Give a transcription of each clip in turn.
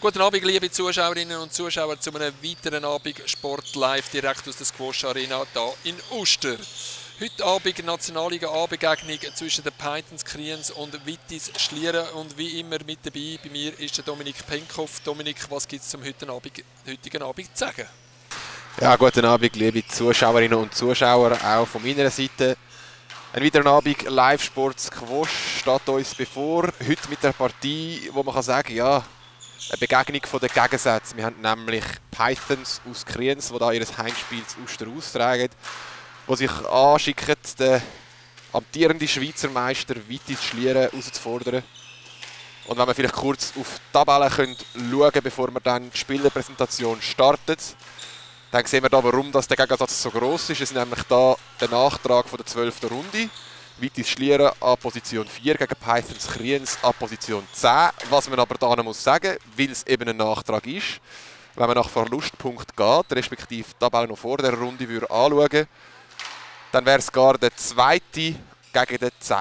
Guten Abend, liebe Zuschauerinnen und Zuschauer, zu einem weiteren Abend Sport live direkt aus der Squash Arena hier in Uster. Heute Abend nationalige Abendbegegnung zwischen den Pythons Kriens und Wittis Schlieren. Und wie immer mit dabei bei mir ist der Dominik Penkhoff. Dominik, was gibt es zum heutigen Abend zu sagen? Ja, guten Abend, liebe Zuschauerinnen und Zuschauer, auch von meiner Seite. Ein weiterer Abend Live-Sport Squash steht uns bevor. Heute mit der Partie, wo man kann sagen, ja, eine Begegnung von den Gegensätzen. Wir haben nämlich Pythons aus Kriens, die da ihr Heimspiel zu Uster austragen, die sich anschicken, den amtierenden Schweizer Meister Wittis Schlieren herauszufordern. Und wenn wir vielleicht kurz auf die Tabelle schauen können, bevor wir dann die Spielerpräsentation startet, dann sehen wir da, warum das der Gegensatz so gross ist. Es ist nämlich da der Nachtrag von der 12. Runde. Wittis Schlieren an Position 4 gegen Pythons Kriens an Position 10. Was man aber da noch muss sagen, weil es eben ein Nachtrag ist, wenn man nach Verlustpunkt geht, respektive die Tabelle noch vor der Runde anschauen würde, dann wäre es gar der 2. gegen den 10.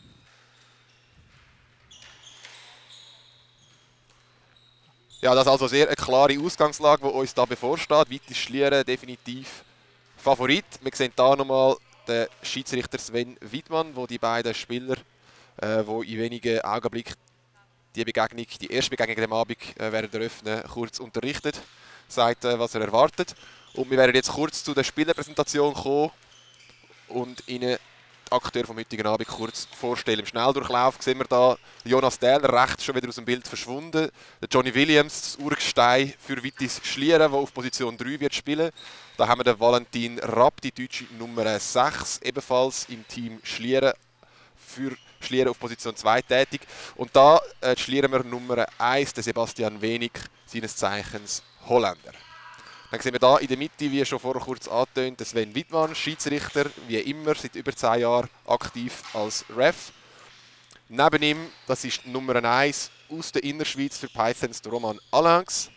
Ja, das ist also sehr eine klare Ausgangslage, die uns da bevorsteht. Wittis Schlieren definitiv Favorit. Wir sehen hier nochmal den Schiedsrichter Sven Wittmann, wo die beiden Spieler, die in wenigen Augenblicken die erste Begegnung am Abend werden eröffnen, kurz unterrichtet, sagt, was er erwartet. Und wir werden jetzt kurz zu der Spielerpräsentation kommen und Ihnen die Akteure vom heutigen Abend kurz vorstellen. Im Schnelldurchlauf sehen wir da Jonas Dähler, rechts schon wieder aus dem Bild verschwunden. Der Johnny Williams, das Urgestein für Wittis Schlieren, der auf Position 3 wird spielen. Da haben wir den Valentin Rapp, die deutsche Nummer 6, ebenfalls im Team Schlieren, für Schlieren auf Position 2 tätig. Und da schlieren wir Nummer 1, den Sebastian Wenig, seines Zeichens Holländer. Dann sehen wir hier in der Mitte, wie schon vorher kurz angetönt, Sven Wittmann, Schiedsrichter, wie immer, seit über 10 Jahren aktiv als Ref. Neben ihm, das ist Nummer 1 aus der Innerschweiz für Pythons, der Roman Allangs.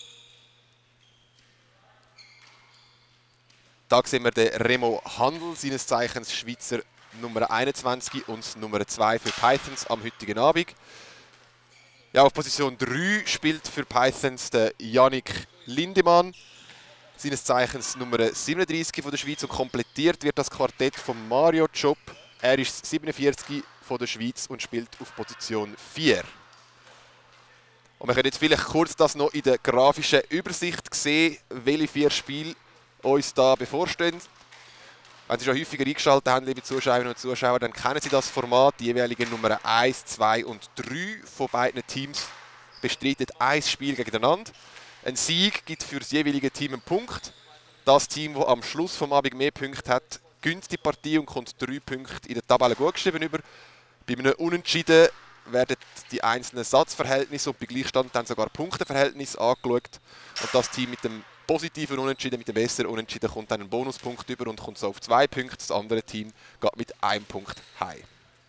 Da sehen wir den Remo Handel, seines Zeichens Schweizer Nummer 21 und Nummer 2 für Pythons am heutigen Abend. Ja, auf Position 3 spielt für Pythons der Yannick Lindemann, seines Zeichens Nummer 37 von der Schweiz, und komplettiert wird das Quartett von Mario Job. Er ist 47 von der Schweiz und spielt auf Position 4. Und wir können jetzt vielleicht kurz das noch in der grafischen Übersicht sehen, welche 4 Spiele uns da bevorstehen. Wenn Sie schon häufiger eingeschaltet haben, liebe Zuschauerinnen und Zuschauer, dann kennen Sie das Format. Die jeweiligen Nummer 1, 2 und 3 von beiden Teams bestreiten ein Spiel gegeneinander. Ein Sieg gibt für das jeweilige Team einen Punkt. Das Team, das am Schluss des Abends mehr Punkte hat, gewinnt die Partie und kommt 3 Punkte in der Tabelle gut geschrieben über. Bei einem Unentschieden werden die einzelnen Satzverhältnisse und bei Gleichstand dann sogar Punkteverhältnisse angeschaut. Und das Team mit dem positiven Unentschieden, mit dem besseren Unentschieden, kommt dann einen Bonuspunkt über und kommt so auf 2 Punkte. Das andere Team geht mit 1 Punkt heim.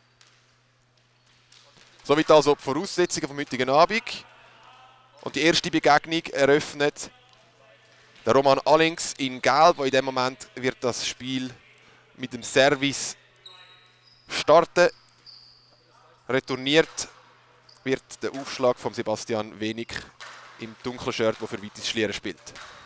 Somit also die Voraussetzungen vom heutigen Abend. Und die erste Begegnung eröffnet der Roman Allings in Gelb, wo in dem Moment wird das Spiel mit dem Service starten. Retourniert wird der Aufschlag von Sebastian Wenig im dunklen Shirt, der für Wittis Schlieren spielt.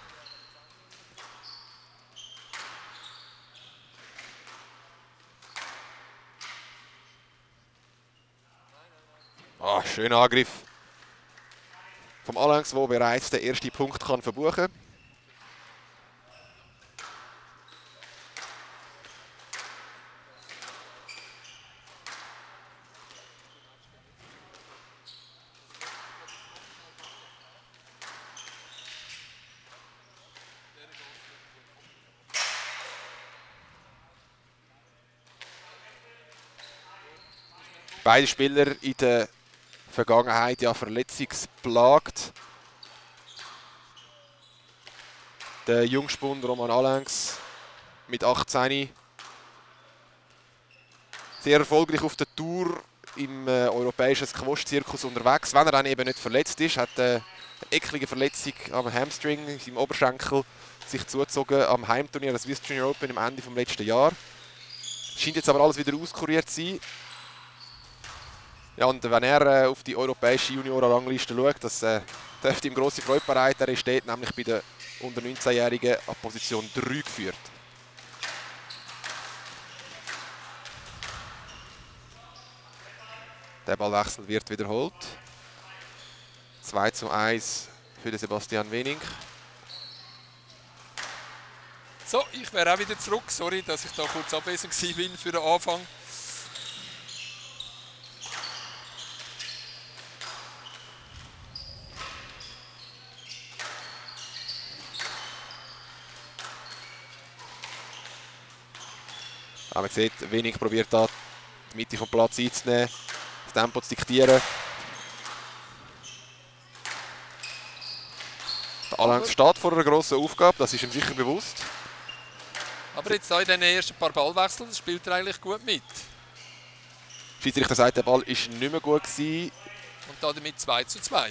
Schöner Angriff vom Allings, der bereits den ersten Punkt kann verbuchen kann. Beide Spieler in der Vergangenheit ja verletzungsplagt. Der Jungspund Roman Allings mit 18 sehr erfolgreich auf der Tour im europäischen Squash-Zirkus unterwegs. Wenn er dann eben nicht verletzt ist, hat eine eklige Verletzung am Hamstring, in seinem Oberschenkel, sich zugezogen am Heimturnier, das Swiss Junior Open im Ende des letzten Jahres. Scheint jetzt aber alles wieder auskuriert zu sein. Ja, und wenn er auf die europäische Junioren-Rangliste schaut, das dürfte ihm grosse Freude bereiten. Er ist dort nämlich bei den unter 19-Jährigen an Position 3 geführt. Der Ballwechsel wird wiederholt. 2:1 für den Sebastian Wenig. So, ich wäre auch wieder zurück. Sorry, dass ich da kurz abwesend war für den Anfang. Aber man sieht, Wenig probiert da die Mitte vom Platz einzunehmen, das Tempo zu diktieren. Der Alangs steht vor einer grossen Aufgabe, das ist ihm sicher bewusst. Aber jetzt in den ersten paar Ballwechseln spielt er eigentlich gut mit. Der Schiedsrichter sagt, der Ball war nicht mehr gut gewesen. Und damit 2:2.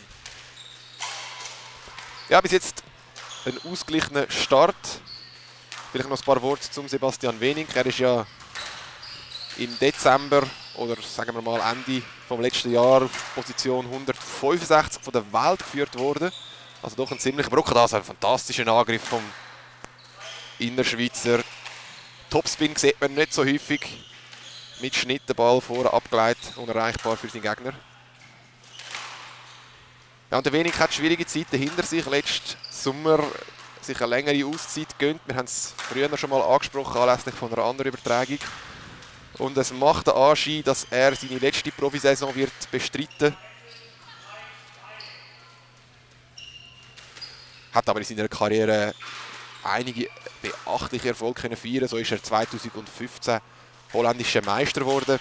Ja, bis jetzt ein ausgeglichener Start. Vielleicht noch ein paar Worte zum Sebastian Wenig. Er ist ja im Dezember oder sagen wir mal Ende vom letzten Jahr auf Position 165 von der Welt geführt worden. Also doch ein ziemlicher Brocken. Das ein fantastischer Angriff vom Innerschweizer. Topspin sieht man nicht so häufig. Mit Schnitt den Ball vorne abgeleitet, unerreichbar für seinen Gegner. Ja, und der Wenig hat schwierige Zeiten hinter sich. Letzten Sommer sich eine längere Auszeit gönnt. Wir haben es früher schon mal angesprochen, anlässlich von einer anderen Übertragung. Und es macht den Anschein, dass er seine letzte Profisaison wird bestreiten. Hat aber in seiner Karriere einige beachtliche Erfolge können feiern. So ist er 2015 holländischer Meister geworden.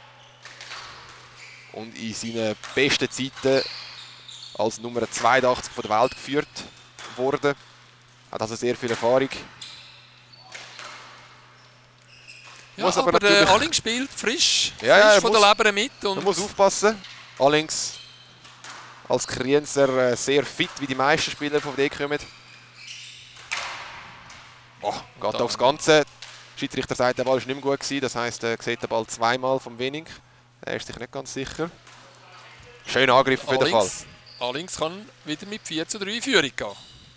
Und in seinen besten Zeiten als Nummer 82 von der Welt geführt worden. Hat also sehr viel Erfahrung. Ja, aber der Aling spielt frisch, ja, von der Leber mit. Und er muss aufpassen. Allerdings als Krienzer sehr fit, wie die meisten Spieler von dort kommen. Oh, geht aufs Ganze. Der Schiedsrichter sagt, der Ball war nicht mehr gut gewesen. Das heisst, er sieht den Ball zweimal vom Wenig. Er ist sich nicht ganz sicher. Schöner Angriff auf jeden Fall. Allings kann wieder mit 4:3 in Führung gehen.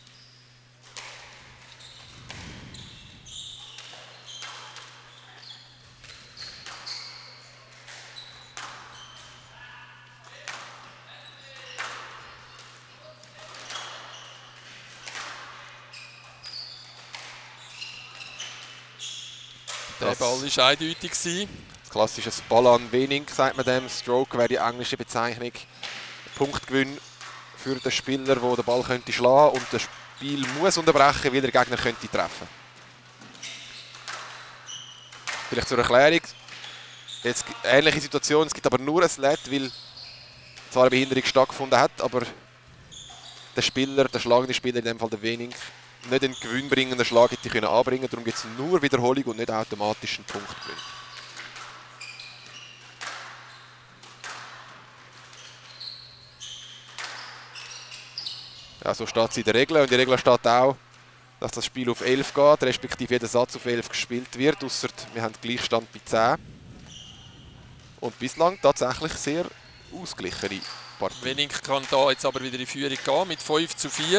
Der Ball war eindeutig. Klassisches Ball an Wenig, sagt man dem. Stroke wäre die englische Bezeichnung. Punktgewinn für den Spieler, der den Ball könnte schlagen und das Spiel muss unterbrechen, weil der Gegner könnte treffen. Vielleicht zur Erklärung. Jetzt ähnliche Situation, es gibt aber nur ein Let, weil zwar eine Behinderung stattgefunden hat, aber der Spieler, der schlagende Spieler, in dem Fall der Wenig, nicht einen gewinnbringenden Schlag hätte können anbringen. Darum gibt es nur Wiederholung und nicht automatisch einen Punktgewinn. Ja, so steht es in der Regel. Und in der Regel steht auch, dass das Spiel auf 11 geht, respektive jeder Satz auf 11 gespielt wird, ausser wir haben Gleichstand bei 10. Und bislang tatsächlich sehr ausgeglichene Partie. Wenig kann da jetzt aber wieder in Führung gehen mit 5:4.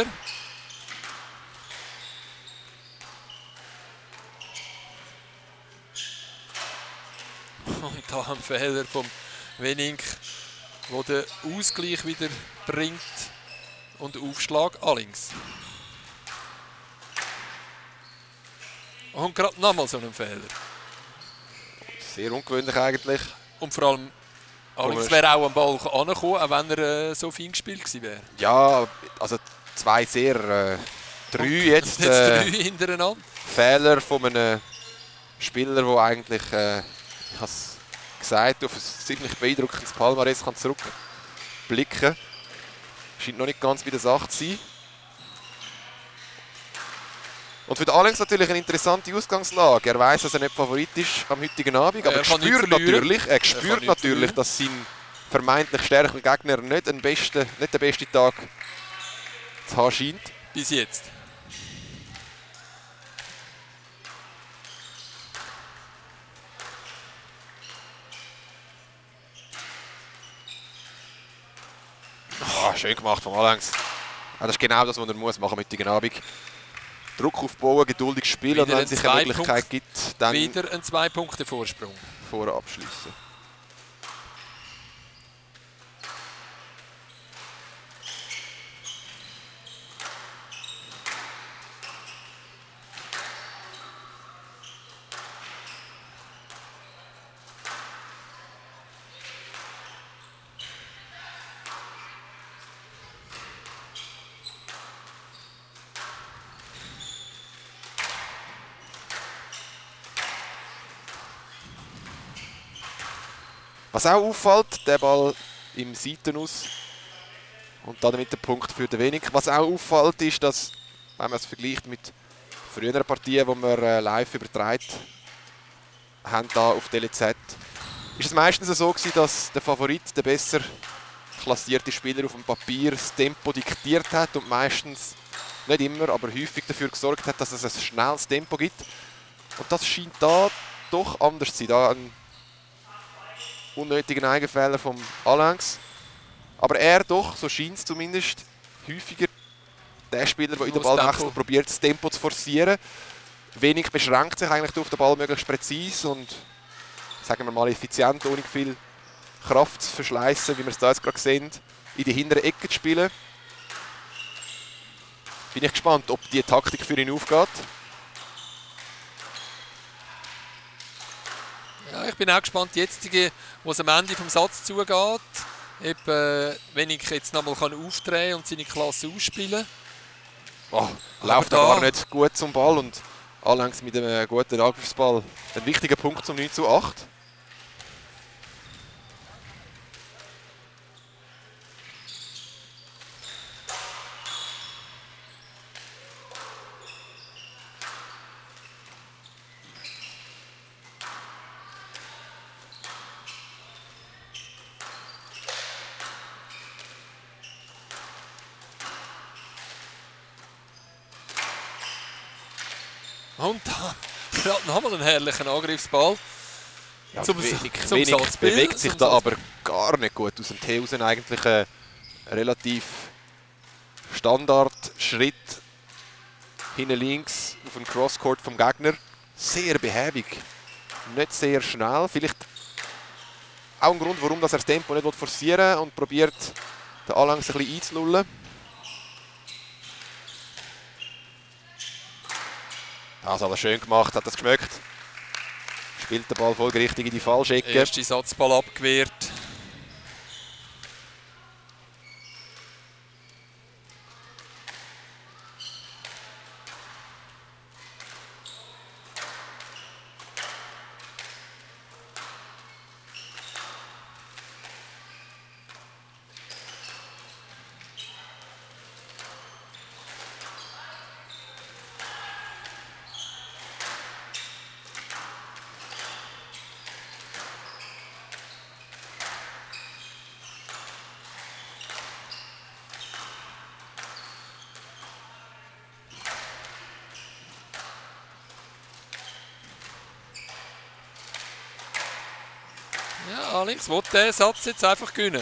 Und da ein Fehler vom Wenig, der den Ausgleich wieder bringt. Und Aufschlag Allings. Und gerade nochmal so einen Fehler. Sehr ungewöhnlich eigentlich. Und vor allem, Allings wäre auch am Ball angekommen, auch wenn er so fein gespielt gewesen wäre. Ja, also zwei sehr... drei jetzt drei hintereinander. Fehler von einem Spieler, der eigentlich, ich habe es gesagt, auf ein ziemlich beeindruckendes Palmares kann zurückblicken kann. Scheint noch nicht ganz bei der Sache zu sein. Und für den Alex natürlich eine interessante Ausgangslage. Er weiß, dass er nicht Favorit ist am heutigen Abend, aber er spürt natürlich, dass sein vermeintlich stärkerer Gegner nicht der beste Tag zu haben scheint. Bis jetzt. Oh, schön gemacht von Alex. Das ist genau das, was er muss machen mit heutigen Abend. Druck aufbauen, geduldig spielen und wenn es sich eine Möglichkeit gibt, dann wieder ein 2-Punkte-Vorsprung. Vorher abschließen. Was auch auffällt, der Ball im Seitenaus und damit der Punkt für den Wenig. Was auch auffällt, ist, dass, wenn man es vergleicht mit früheren Partien, die wir live übertragen haben, hier auf DLZ, ist es meistens so gewesen, dass der Favorit, der besser klassierte Spieler auf dem Papier, das Tempo diktiert hat und meistens, nicht immer, aber häufig dafür gesorgt hat, dass es ein schnelles Tempo gibt. Und das scheint da doch anders zu sein. Da ein unnötigen Eigenfehler vom Alangs. Aber er doch, so scheint es zumindest, häufiger der Spieler, der in den Ballwechsel probiert, das Tempo zu forcieren. Wenig beschränkt sich eigentlich auf den Ball möglichst präzise und, sagen wir mal, effizient, ohne viel Kraft zu verschleißen, wie wir es da jetzt gerade sehen, in die hinteren Ecke zu spielen. Bin ich gespannt, ob die Taktik für ihn aufgeht. Ja, ich bin auch gespannt, jetzt, wo es am Ende vom Satz zugeht, ob Wenig jetzt nochmal aufdrehen und seine Klasse ausspielen kann. Oh, läuft da gar nicht gut zum Ball und allerdings mit einem guten Angriffsball ein wichtiger Punkt zum 9:8. Und da nochmal einen herrlichen Angriffsball. Ja, Wenig bewegt sich da aber gar nicht gut aus dem Tee raus. Eigentlich ein relativ Standardschritt hinten links auf den Crosscourt vom Gegner. Sehr behäbig, nicht sehr schnell. Vielleicht auch ein Grund, warum er das Tempo nicht forcieren will und probiert, den Alangs ein bisschen einzulullen. Das hat er schön gemacht, hat das geschmeckt. Spielt den Ball folgerichtig in die falsche Ecke. Erste Satzball abgewehrt. Ja, Alex will diesen Satz jetzt einfach gewinnen.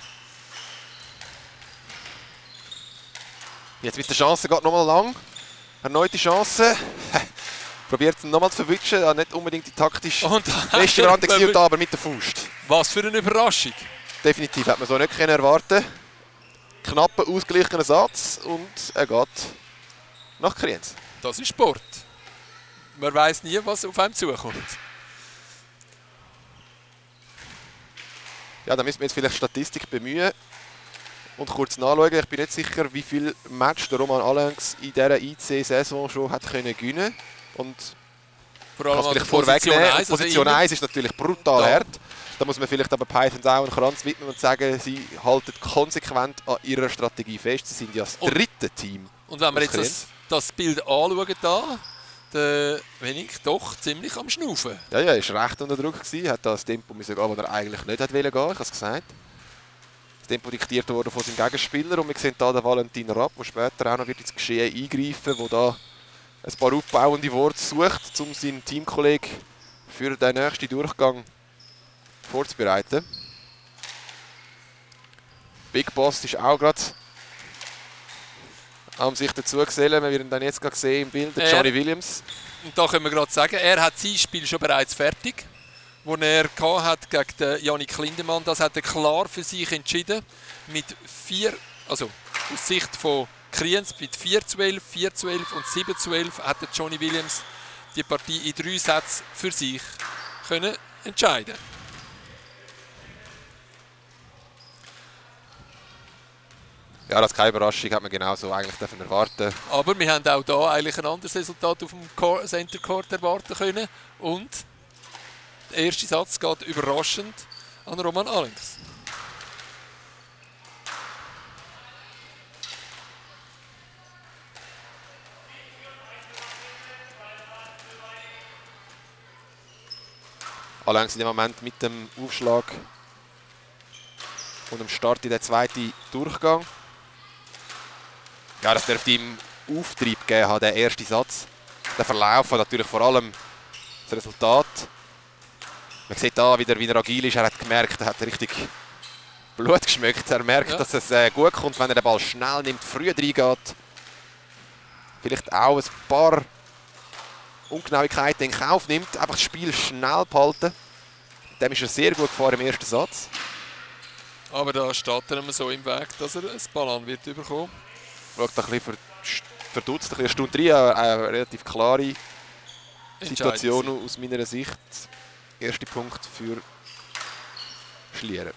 Jetzt mit der Chance geht nochmal lang. Erneute Chance. Probiert ihn nochmal zu verwischen. Ja, nicht unbedingt die taktisch beste Variante, aber mit der Faust. Was für eine Überraschung. Definitiv hat man so nicht erwarten. Knapper, ausgeglichener Satz und er geht nach Kriens. Das ist Sport. Man weiß nie, was auf einem zukommt. Ja, da müssen wir jetzt vielleicht Statistik bemühen und kurz nachschauen. Ich bin nicht sicher, wie viele Matches der Roman Alangs in dieser IC-Saison schon hat gewinnen können. Und vor allem vielleicht vorwegnehmen. Position 1 ist natürlich brutal da hart. Da muss man vielleicht aber Pythons auch einen Kranz widmen und sagen, sie halten konsequent an ihrer Strategie fest. Sie sind ja das dritte Team. Und wenn wir jetzt das Bild anschauen, der Wenig doch ziemlich am Schnaufen. Ja, er war recht unter Druck. Er hat das Tempo gehen, das er eigentlich nicht gehen wollte. Ich habe es gesagt. Das Tempo diktiert wurde von seinem Gegenspieler. Und wir sehen hier den Valentin Rapp, der später auch noch ins Geschehen eingreifen wird, der da ein paar aufbauende Worte sucht, um seinen Teamkollegen für den nächsten Durchgang vorzubereiten. Big Boss ist auch gerade am sich dazu gesellen. Wir werden dann jetzt gerade sehen im Bild, Johnny Williams. Und da können wir gerade sagen, er hat sein Spiel schon bereits fertig, das er hat gegen den Yannick Lindemann. Das hat er klar für sich entschieden. Mit 4, also aus Sicht von Kriens, mit 4:12, 4:12 und 7:12 hat der Johnny Williams die Partie in 3 Sätzen für sich können entscheiden. Ja, das ist keine Überraschung, hat man genauso eigentlich erwarten. Aber wir haben auch hier eigentlich ein anderes Resultat auf dem Center Court erwarten können. Und der erste Satz geht überraschend an Roman Alenks. Alenks in dem Moment mit dem Aufschlag und dem Start in den zweiten Durchgang. Ja, das dürfte ihm Auftrieb geben haben, der erste Satz. Der Verlauf hat natürlich vor allem das Resultat. Man sieht da wieder, wie er agil ist. Er hat gemerkt, er hat richtig Blut geschmeckt. Er merkt, dass es gut kommt, wenn er den Ball schnell nimmt, früh reingeht. Vielleicht auch ein paar Ungenauigkeiten in Kauf nimmt. Einfach das Spiel schnell behalten. Dem ist er sehr gut gefahren im ersten Satz. Aber da steht er immer so im Weg, dass er ein Ballon wird bekommen. Schaut ein bisschen verdutzt, ein bisschen Stunde rein. Eine relativ klare Situation aus meiner Sicht. Erster Punkt für Schlieren.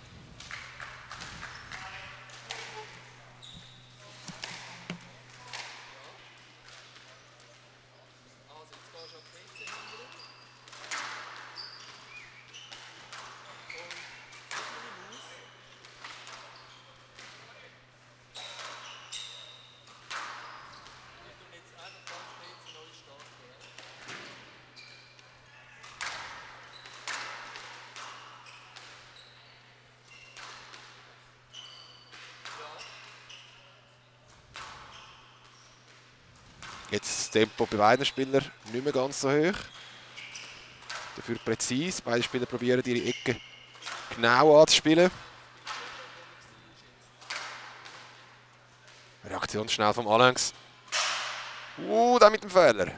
Jetzt das Tempo bei beiden Spielern nicht mehr ganz so hoch. Dafür präzise. Beide Spieler probieren ihre Ecke genau anzuspielen. Reaktion schnell vom Alenks. Da mit dem Fehler.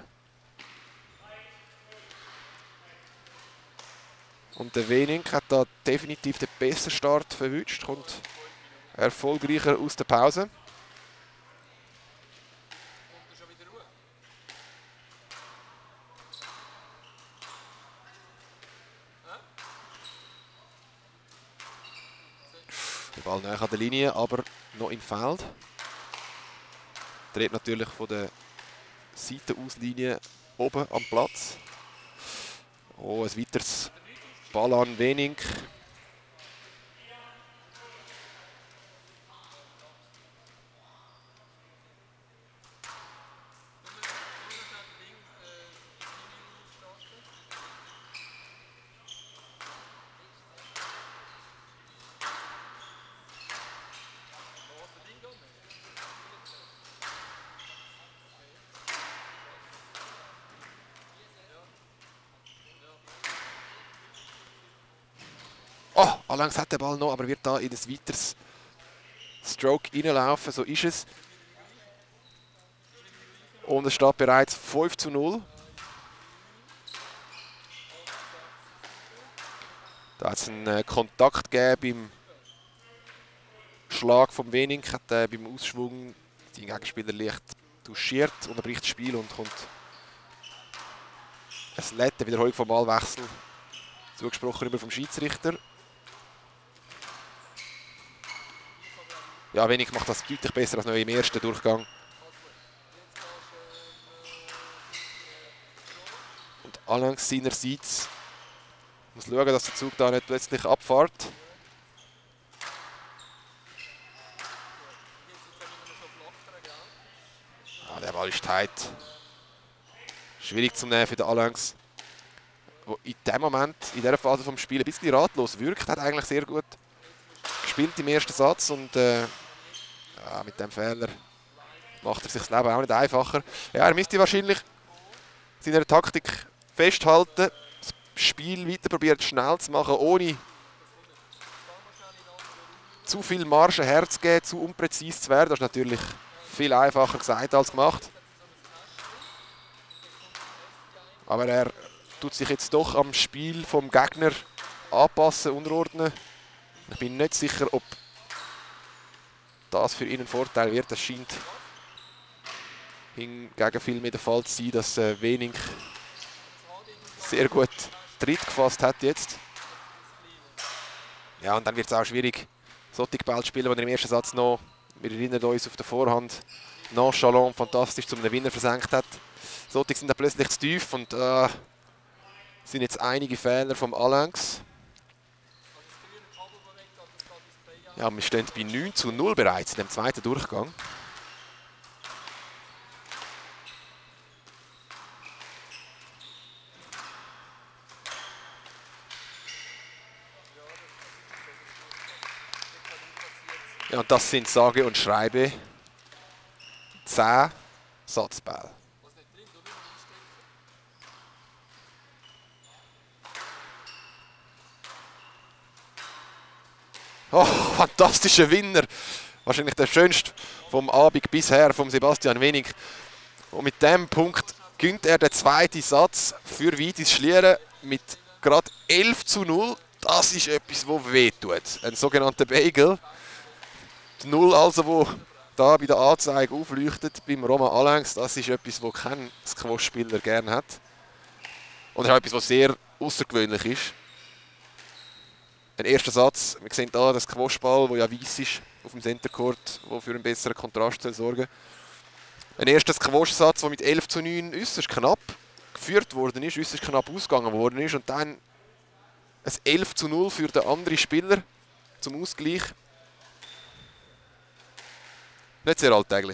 Und der Wenink hat da definitiv den besseren Start verwünscht. Kommt erfolgreicher aus der Pause. Der Ball nahe an der Linie, aber noch im Feld. Dreht natürlich von der Seitenauslinie oben am Platz. Oh, ein weiteres Ball an Wenink. Oh, Alenks hat den Ball noch, aber wird da in ein weiteres Stroke reinlaufen. So ist es. Und es steht bereits 5:0. Da hat es einen Kontakt gegeben beim Schlag vom Wenink. Hat beim Ausschwung den Gegenspieler leicht touchiert, unterbricht das Spiel und kommt eine nette Wiederholung vom Ballwechsel zugesprochen über vom Schiedsrichter. Ja, Wenink macht das deutlich besser als noch im ersten Durchgang. Und Alenks seinerseits muss schauen, dass der Zug da nicht plötzlich abfährt. Der Ball ist tight. Schwierig zu nehmen für den Alenks, der in dem Moment, in dieser Phase des Spiels ein bisschen ratlos wirkt. Hat eigentlich sehr gut gespielt im ersten Satz und ja, mit dem Fehler macht er sich das Leben auch nicht einfacher. Ja, er müsste wahrscheinlich seine Taktik festhalten, das Spiel weiter probieren schnell zu machen, ohne zu viel Marge herzugeben, zu unpräzise zu werden. Das ist natürlich Viel einfacher gesagt als gemacht. Aber er tut sich jetzt doch am Spiel vom Gegner anpassen, unterordnen. Ich bin nicht sicher, ob das für ihn ein Vorteil wird. Es scheint hingegen viel mehr der Fall zu sein, dass Wenig sehr gut Tritt gefasst hat jetzt. Ja, und dann wird es auch schwierig, solche Bälle zu spielen, die er im ersten Satz noch, wir erinnern uns, auf der Vorhand nonchalant fantastisch zum Gewinner versenkt hat. Solche sind dann plötzlich zu tief und sind jetzt einige Fehler vom Alenx. Ja, wir stehen bei 9:0 bereits in dem zweiten Durchgang. Ja, und das sind sage und schreibe 10 Satzbälle. Oh, fantastischer Winner. Wahrscheinlich der schönste vom Abend bisher, vom Sebastian Wenig. Und mit dem Punkt gewinnt er den zweiten Satz für Vitis Schlieren mit gerade 11:0. Das ist etwas, das wehtut. Ein sogenannter Bagel. Die 0 also, wo da bei der Anzeige aufleuchtet beim Roman Alenx, das ist etwas, das kein Squash-Spieler gerne hat. Und auch etwas, was sehr außergewöhnlich ist. Ein erster Satz, wir sehen hier das Squashball, der ja weiss ist auf dem Centercourt, der für einen besseren Kontrast sorgen. Ein erster Squash-Satz, der mit 11:9 äußerst knapp geführt worden ist, äußerst knapp ausgegangen worden ist. Und dann ein 11:0 für den anderen Spieler zum Ausgleich. Nicht sehr alltäglich.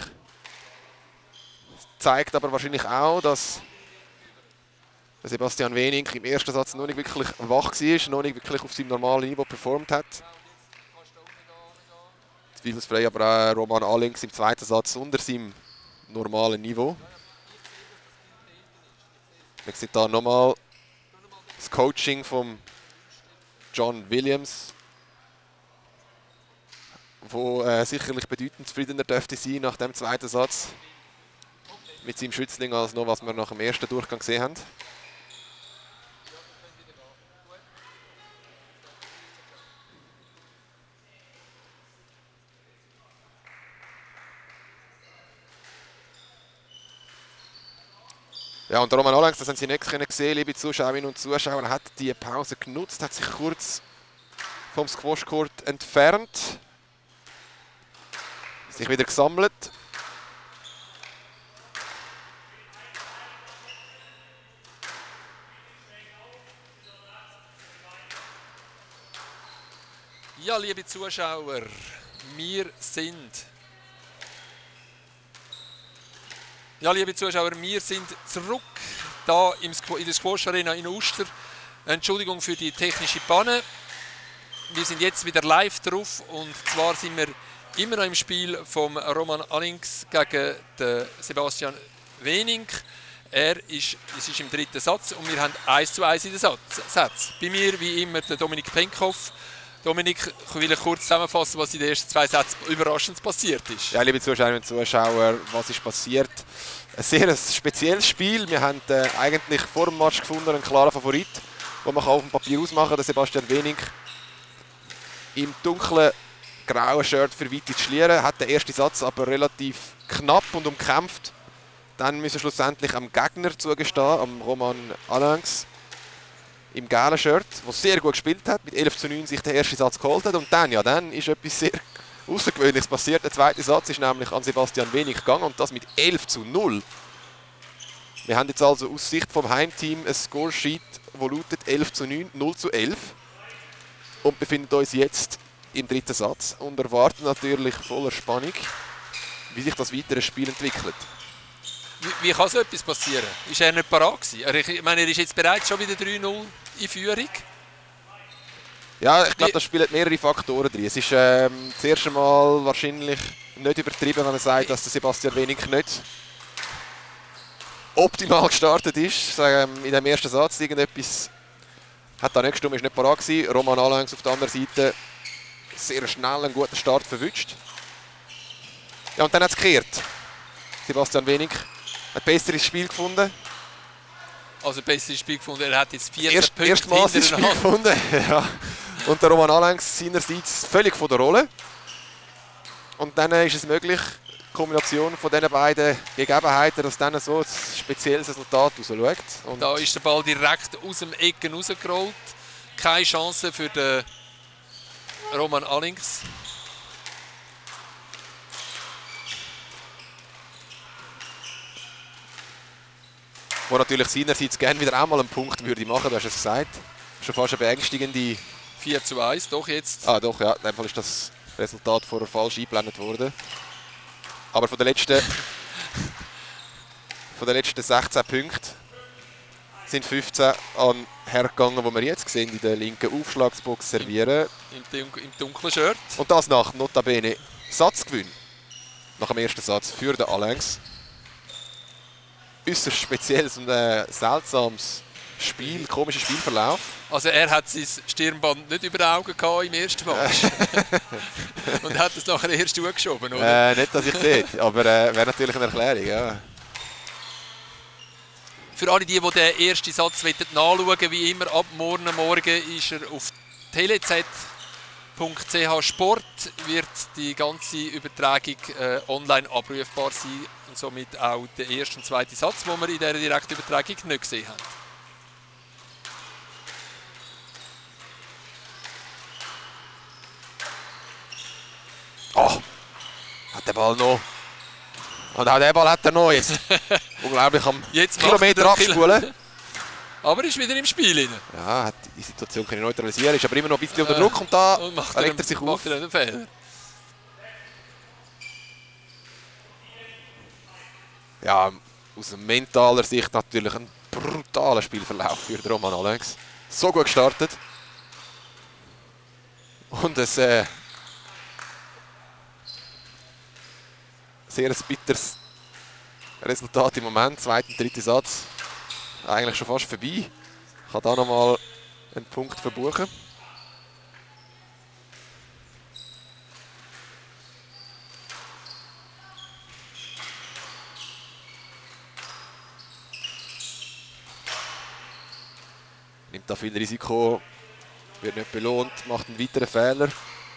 Zeigt aber wahrscheinlich auch, dass Sebastian Wenig im ersten Satz noch nicht wirklich wach war, noch nicht wirklich auf seinem normalen Niveau performt hat. Zweifelsfrei aber auch Roman Alenx im zweiten Satz unter seinem normalen Niveau. Wir sehen hier nochmal das Coaching von John Williams, wo sicherlich bedeutend zufriedener dürfte sein nach dem zweiten Satz mit seinem Schützling als noch, was wir nach dem ersten Durchgang gesehen haben. Ja, und Roman Alenx, das haben Sie nicht gesehen, liebe Zuschauerinnen und Zuschauer, hat die Pause genutzt, hat sich kurz vom Squash-Court entfernt, sich wieder gesammelt. Ja, liebe Zuschauer, wir sind zurück da in der Squash Arena in Uster. Entschuldigung für die technische Panne. Wir sind jetzt wieder live drauf und zwar sind wir immer noch im Spiel von Roman Alenx gegen den Sebastian Wenig. Es ist im dritten Satz und wir haben 1:1 in den Sätzen. Bei mir wie immer der Dominik Penkhoff. Dominik, ich will kurz zusammenfassen, was in den ersten 2 Sätzen überraschend passiert ist. Ja, liebe Zuschauerinnen und Zuschauer, was ist passiert? Ein sehr spezielles Spiel. Wir haben eigentlich vor dem Match gefunden einen klaren Favorit, den man auf dem Papier ausmachen kann. Der Sebastian Wenig im dunklen grauen Shirt für Vitis Schlieren hat den ersten Satz aber relativ knapp und umkämpft. Dann müssen wir schlussendlich am Gegner zugestehen, am Roman Alenx im gelben Shirt, der sehr gut gespielt hat, mit 11:9 sich den ersten Satz geholt hat. Und dann ist etwas sehr Außergewöhnliches passiert. Der zweite Satz ist nämlich an Sebastian Wenig gegangen und das mit 11:0. Wir haben jetzt also aus Sicht vom Heimteam ein Scoresheet, das lautet 11:9, 0:11. Und befinden uns jetzt im dritten Satz und erwarten natürlich voller Spannung, wie sich das weitere Spiel entwickelt. Wie kann so etwas passieren? Ist er nicht parat gewesen? Ich meine, er ist jetzt bereits schon wieder 3:0 in Führung. Ja, ich glaube, das spielen mehrere Faktoren drin. Es ist das erste Mal wahrscheinlich nicht übertrieben, wenn man sagt, dass der Sebastian Wenig nicht optimal gestartet ist. In dem ersten Satz irgendetwas hat da nicht gestimmt, ist nicht parat gewesen. Roman Alenx auf der anderen Seite sehr schnell einen guten Start verwünscht. Ja, und dann hat es gekehrt. Sebastian Wenig hat ein besseres Spiel gefunden. Also besseres Spiel gefunden. Er hat jetzt 14 Punkte Erstmals das Spiel gefunden. Ja. Und der Roman Alengs seinerseits völlig von der Rolle. Und dann ist es möglich, die Kombination von diesen beiden Gegebenheiten, dass dann so ein spezielles Resultat rausschaut. Und da ist der Ball direkt aus dem Ecken rausgerollt. Keine Chance für den Roman Alengs. wo natürlich seinerseits gerne wieder einmal einen Punkt würde machen, du hast es gesagt. Schon fast eine beängstigende... 4:1, doch jetzt. Ah doch, ja, in dem Fall ist das Resultat vorher falsch eingeblendet worden. Aber von den letzten 16 Punkten sind 15 an hergegangen, die wir jetzt sehen, in der linken Aufschlagsbox servieren. Im dunklen Shirt. Und das nach notabene Satzgewinn. Nach dem ersten Satz für den Alengs. Äußerst spezielles und seltsames Spiel, komischer Spielverlauf. Also er hat sein Stirnband nicht über die Augen gehabt im ersten Match. Und hat es nachher erst zugeschoben, oder? Nicht, dass ich sehe, aber wäre natürlich eine Erklärung, ja. Für alle, die den ersten Satz nachschauen wollen, wie immer, ab morgen ist er auf telez.ch Sport, wird die ganze Übertragung online abrufbar sein und somit auch der erste und zweite Satz, den wir in dieser Direktübertragung nicht gesehen haben. Oh, hat der Ball noch. Und auch den Ball hat er noch jetzt. Unglaublich am Jetzt Kilometer abspulen. Aber er ist wieder im Spiel rein. Ja, hat die Situation kann ich neutralisieren, ist aber immer noch ein bisschen unter Druck und da regt er sich auf. Macht er einen Fehler. Ja, aus mentaler Sicht natürlich ein brutaler Spielverlauf für den Roman Alengs. So gut gestartet. Und ein sehr bitteres Resultat im Moment. Zweiter und dritter Satz. Eigentlich schon fast vorbei. Ich kann da nochmal einen Punkt verbuchen. Nimmt da viel Risiko, wird nicht belohnt, macht einen weiteren Fehler.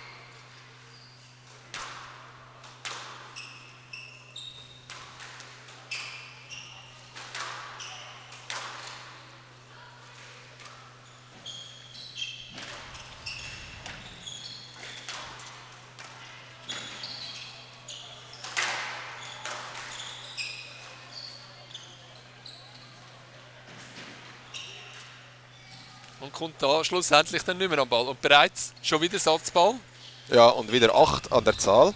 Und kommt da schlussendlich dann nicht mehr am Ball. Und bereits schon wieder Satzball. Ja, und wieder 8 an der Zahl.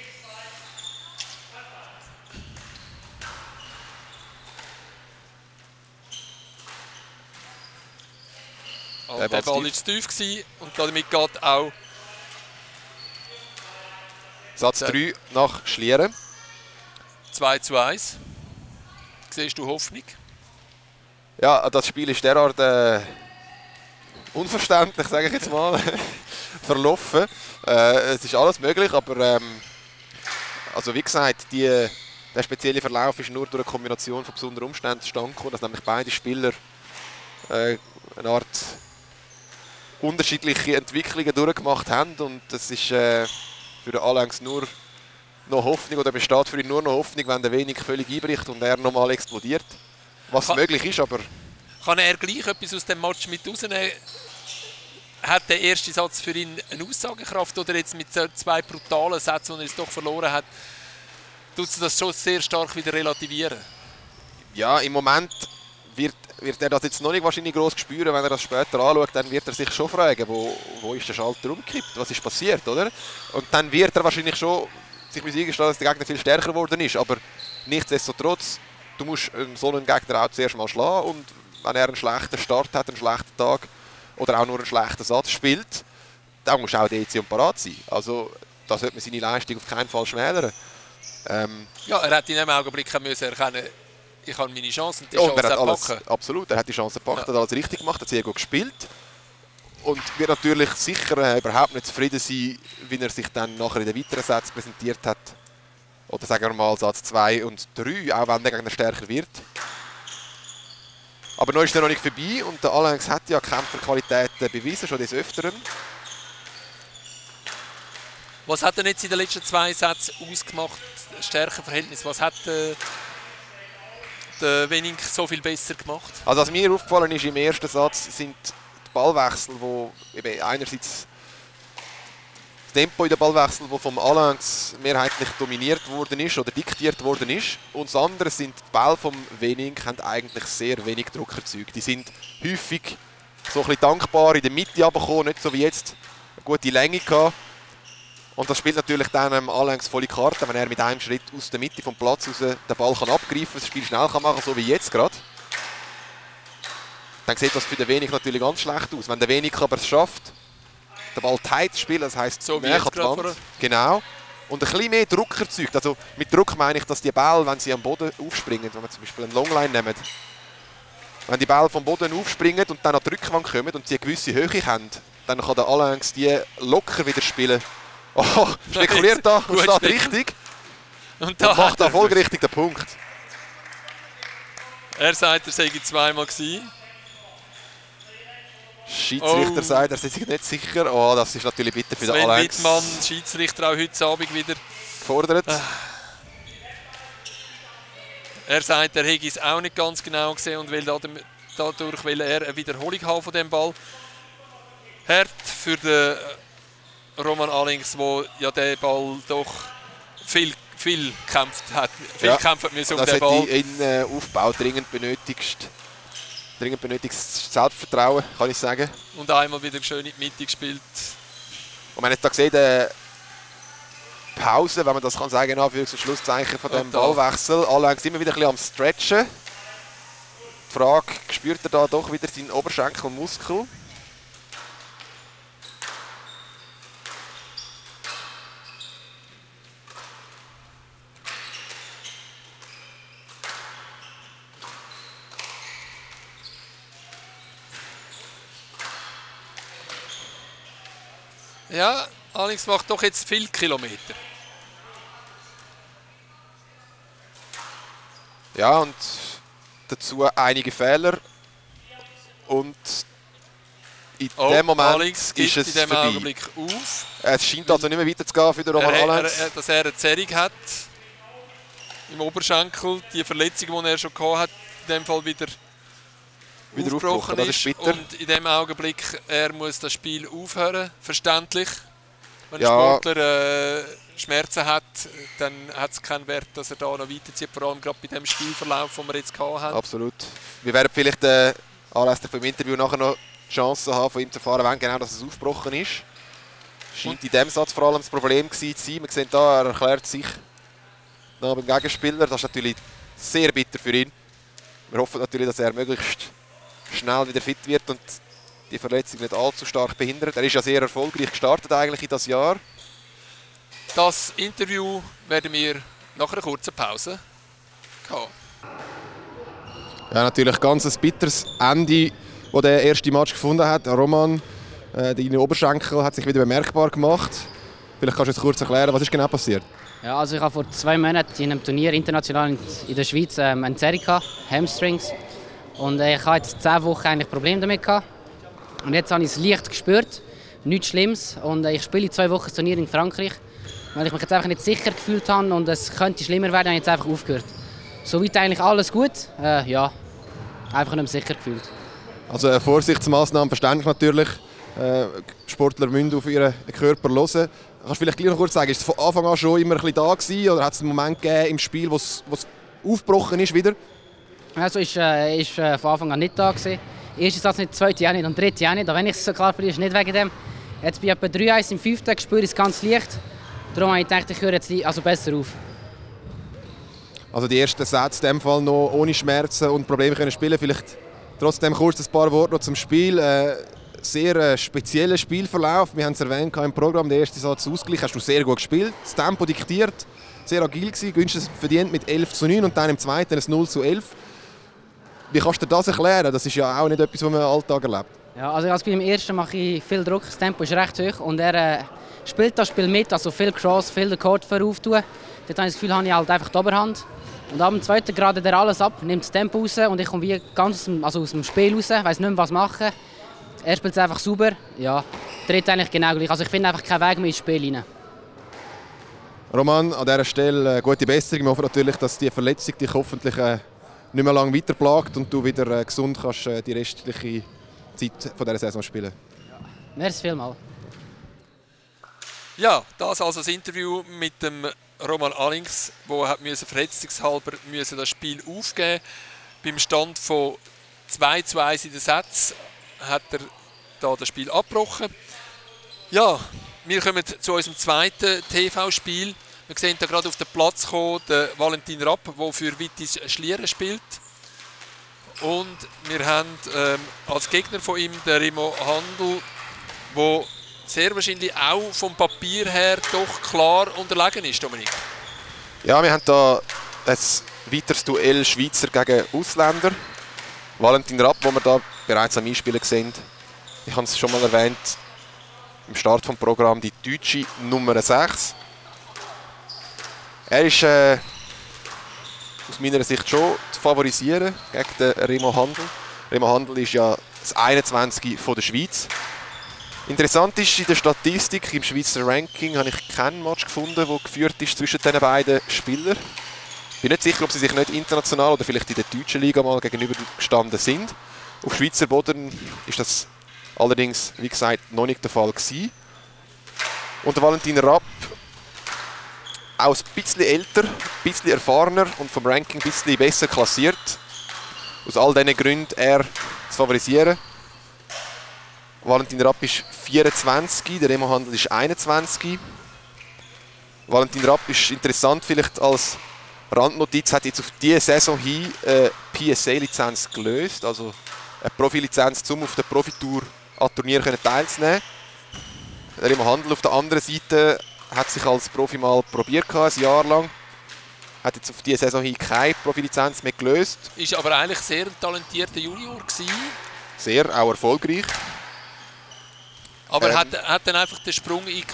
Und der Ball war zu tief gewesen und damit geht auch Satz 3 nach Schlieren. 2:1. Siehst du Hoffnung? Ja, das Spiel ist derart unverständlich, sage ich jetzt mal, verlaufen. Es ist alles möglich, aber also wie gesagt, der spezielle Verlauf ist nur durch eine Kombination von besonderen Umständen zustande gekommen, dass nämlich beide Spieler eine Art unterschiedliche Entwicklungen durchgemacht haben und das ist für den Alengs nur noch Hoffnung oder besteht für ihn nur noch Hoffnung, wenn der Wenig völlig einbricht und er nochmal explodiert. Was möglich ist, aber... Kann er gleich etwas aus dem Match mit rausnehmen? Hat der erste Satz für ihn eine Aussagekraft oder jetzt mit zwei brutalen Sätzen, die er jetzt doch verloren hat, tut sie das schon sehr stark wieder relativieren? Ja, im Moment wird er das jetzt noch nicht wahrscheinlich gross spüren, wenn er das später anschaut, dann wird er sich schon fragen, wo ist der Schalter umgekippt, was ist passiert, oder? Und dann wird er wahrscheinlich schon sich eingestehen, dass der Gegner viel stärker geworden ist, aber nichtsdestotrotz, du musst so einen Gegner auch zuerst mal schlagen und wenn er einen schlechten Start hat, einen schlechten Tag oder auch nur einen schlechten Satz spielt, dann muss auch der und parat sein. Also da sollte man seine Leistung auf keinen Fall schmälern. Ja, er hat in dem Augenblick müssen erkennen, ich habe meine Chancen, die Chance Chance alles, packen. absolut, er hat die Chance gepackt, hat alles richtig gemacht, hat sehr gut gespielt. Und wird natürlich sicher überhaupt nicht zufrieden sein, wie er sich dann nachher in den weiteren Sätzen präsentiert hat. Oder sagen wir mal Satz 2 und 3, auch wenn der Gegner stärker wird. Aber noch ist er noch nicht vorbei und der Alanx hat ja Kämpferqualitäten bewiesen, schon des Öfteren. Was hat er jetzt in den letzten 2 Sätzen ausgemacht, das Stärkenverhältnis? Was hat der Wenink so viel besser gemacht? Also was mir aufgefallen ist im ersten Satz, sind die Ballwechsel, wo eben einerseits das Tempo in den Ballwechsel, wo vom Alanx mehrheitlich dominiert worden ist oder diktiert worden ist. Und das andere sind die Bälle vom Wenink, haben eigentlich sehr wenig Druck erzeugt. Die sind häufig so ein bisschen dankbar in der Mitte runtergekommen, nicht so wie jetzt eine gute Länge gehabt. Und das spielt natürlich dann Alanx volle Karte, wenn er mit einem Schritt aus der Mitte vom Platz raus den Ball kann abgreifen kann, das Spiel schnell kann machen, so wie jetzt gerade. Dann sieht das für den Wenig natürlich ganz schlecht aus. Wenn der Wenig aber es schafft, den Ball tight zu spielen, das heisst, so wie näher jetzt an die Wand, gerade genau, und ein bisschen mehr Druck erzeugt. Also mit Druck meine ich, dass die Bälle, wenn sie am Boden aufspringen, wenn wir zum Beispiel einen Longline nehmen, wenn die Bälle vom Boden aufspringen und dann an die Rückwand kommen und sie eine gewisse Höhe haben, dann kann der Alanx die locker wieder spielen. Oh, spekuliert da und steht richtig. Und macht da folgerichtig den Punkt. Er sagt, er sei zweimal gewesen. Schiedsrichter sagt, er ist sich nicht sicher. Oh, das ist natürlich bitter für den Sven Alanx. Wittmann, Schiedsrichter, auch heute Abend wieder gefordert. Er sagt, er hätte es auch nicht ganz genau gesehen und will dadurch will er eine Wiederholung haben von dem Ball. Hart für den Roman Alinks, der ja den Ball doch viel gekämpft hat. Viel gekämpft müssen um den Ball. Das hätte in Aufbau dringend benötigtes Selbstvertrauen, kann ich sagen. Und einmal wieder schön in die Mitte gespielt. Und man hat da gesehen, Pause, wenn man das kann sagen, Anführungs- und Schlusszeichen von dem Ballwechsel. Alanx immer wieder ein bisschen am Stretchen. Die Frage, spürt er da doch wieder seinen Oberschenkelmuskel? Ja, Alinks macht doch jetzt viele Kilometer. Ja, und dazu einige Fehler. Und in dem Moment Alinks gibt ist es in dem vorbei. Augenblick auf. Es scheint also nicht mehr weiterzugehen für den Roman Alanx. Dass er eine Zerrung hat im Oberschenkel. Die Verletzung, die er schon gehabt hat, in dem Fall wieder aufgebrochen das ist bitter. Und in dem Augenblick, er muss das Spiel aufhören, verständlich. Wenn ein Ja. Sportler Schmerzen hat, dann hat es keinen Wert, dass er da noch weiterzieht, vor allem gerade bei dem Spielverlauf, den wir jetzt gehabt haben. Absolut. Wir werden vielleicht anlässlich vom Interview nachher noch die Chance haben, von ihm zu erfahren, wann genau dass es aufgebrochen ist. Scheint in diesem Satz vor allem das Problem gewesen zu sein. Wir sehen da, er erklärt sich noch beim Gegenspieler. Das ist natürlich sehr bitter für ihn. Wir hoffen natürlich, dass er möglichst schnell wieder fit wird und die Verletzung nicht allzu stark behindert. Er ist ja sehr erfolgreich gestartet eigentlich in das Jahr. Das Interview werden wir nach einer kurzen Pause haben. Ja, natürlich ganz ein bitteres Ende, das der erste Match gefunden hat. Roman, deine Oberschenkel hat sich wieder bemerkbar gemacht. Vielleicht kannst du jetzt kurz erklären, was ist genau passiert? Ja, also ich habe vor 2 Monaten in einem Turnier international in der Schweiz eine Zerrung, Hamstrings. Und ich hatte jetzt 10 Wochen eigentlich Probleme damit gehabt. Und jetzt habe ich es leicht gespürt, nichts Schlimmes. Und ich spiele 2 Wochen das Turnier in Frankreich, weil ich mich jetzt einfach nicht sicher gefühlt habe und es könnte schlimmer werden, habe ich jetzt einfach aufgehört. Soweit eigentlich alles gut, ja, einfach nicht mehr sicher gefühlt. Also Vorsichtsmaßnahmen verständlich natürlich. Sportler müssen auf ihren Körper hören. Kannst du vielleicht gleich noch kurz sagen, ist es von Anfang an schon immer ein bisschen da gewesen, oder hat es einen Moment gegeben im Spiel, wo es aufgebrochen ist wieder? Also ist von Anfang an nicht da gewesen. Erster Satz nicht, zweite auch nicht und dritte auch nicht. Aber wenn ich es so klar verliere, ist nicht wegen dem. Jetzt bin ich etwa 3-1 im 5. spüre ich es ganz leicht. Darum habe ich gedacht, ich höre jetzt besser auf. Also die ersten Sätze in dem Fall noch ohne Schmerzen und Probleme können spielen. Vielleicht trotzdem kurz ein paar Worte noch zum Spiel. Sehr spezieller Spielverlauf. Wir haben es erwähnt im Programm, der erste Satz Ausgleich. Hast du sehr gut gespielt. Das Tempo diktiert, sehr agil gewesen. Günstig verdient mit 11:9 und dann im zweiten ein 0:11. Wie kannst du dir das erklären? Das ist ja auch nicht etwas, was man im Alltag erlebt. Ja, also als beim ersten mache ich viel Druck, das Tempo ist recht hoch und er spielt das Spiel mit, also viel Cross, viel den Court aufzutun. Dort habe ich das Gefühl, habe ich halt einfach die Oberhand. Und ab dem zweiten gradet er alles ab, nimmt das Tempo raus und ich komme wie ganz aus dem Spiel raus, weiss nicht mehr, was machen. Er spielt es einfach sauber, ja, tritt eigentlich genau gleich. Also ich finde einfach keinen Weg mehr ins Spiel rein. Roman, an dieser Stelle gute Besserung. Wir hoffen natürlich, dass die Verletzung dich hoffentlich nicht mehr lange weiterplagt und du wieder gesund kannst die restliche Zeit von dieser Saison spielen. Merci vielmals. Ja, das also das Interview mit dem Roman Allings, der verletzungshalber das Spiel aufgeben musste. Beim Stand von 2:1 in den Sätzen hat er da das Spiel abgebrochen. Ja, wir kommen zu unserem zweiten TV-Spiel. Wir sehen da gerade auf den Platz kommen, den Valentin Rapp, der für Vitis Schlieren spielt. Und wir haben als Gegner von ihm den Remo Handel, der sehr wahrscheinlich auch vom Papier her doch klar unterlegen ist, Dominik. Ja, wir haben hier ein weiteres Duell Schweizer gegen Ausländer. Valentin Rapp, den wir da bereits am Einspielen sehen. Ich habe es schon mal erwähnt, im Start des Programms die deutsche Nummer 6. Er ist aus meiner Sicht schon zu favorisieren gegen den Remo Handel. Remo Handel ist ja das 21. von der Schweiz. Interessant ist, in der Statistik, im Schweizer Ranking, habe ich kein Match gefunden, das geführt ist zwischen diesen beiden Spielern. Ich bin nicht sicher, ob sie sich nicht international oder vielleicht in der deutschen Liga mal gegenübergestanden sind. Auf Schweizer Boden ist das allerdings, wie gesagt, noch nicht der Fall gewesen. Und der Valentin Rapp, auch ein bisschen älter, ein bisschen erfahrener und vom Ranking ein bisschen besser klassiert. Aus all diesen Gründen er zu favorisieren. Valentin Rapp ist 24, der Remo Handel ist 21. Valentin Rapp ist interessant, vielleicht als Randnotiz, hat jetzt auf diese Saison hin eine PSA-Lizenz gelöst, also eine Profilizenz, um auf der Profitour an Turnieren teilzunehmen. Der Remo Handel auf der anderen Seite hat sich als Profi mal probiert, ein Jahr lang. Hat jetzt auf diese Saison hin keine Profilizenz mehr gelöst. Ist aber eigentlich sehr ein talentierter Junior gewesen. Sehr, auch erfolgreich. Aber hat dann einfach den Sprung in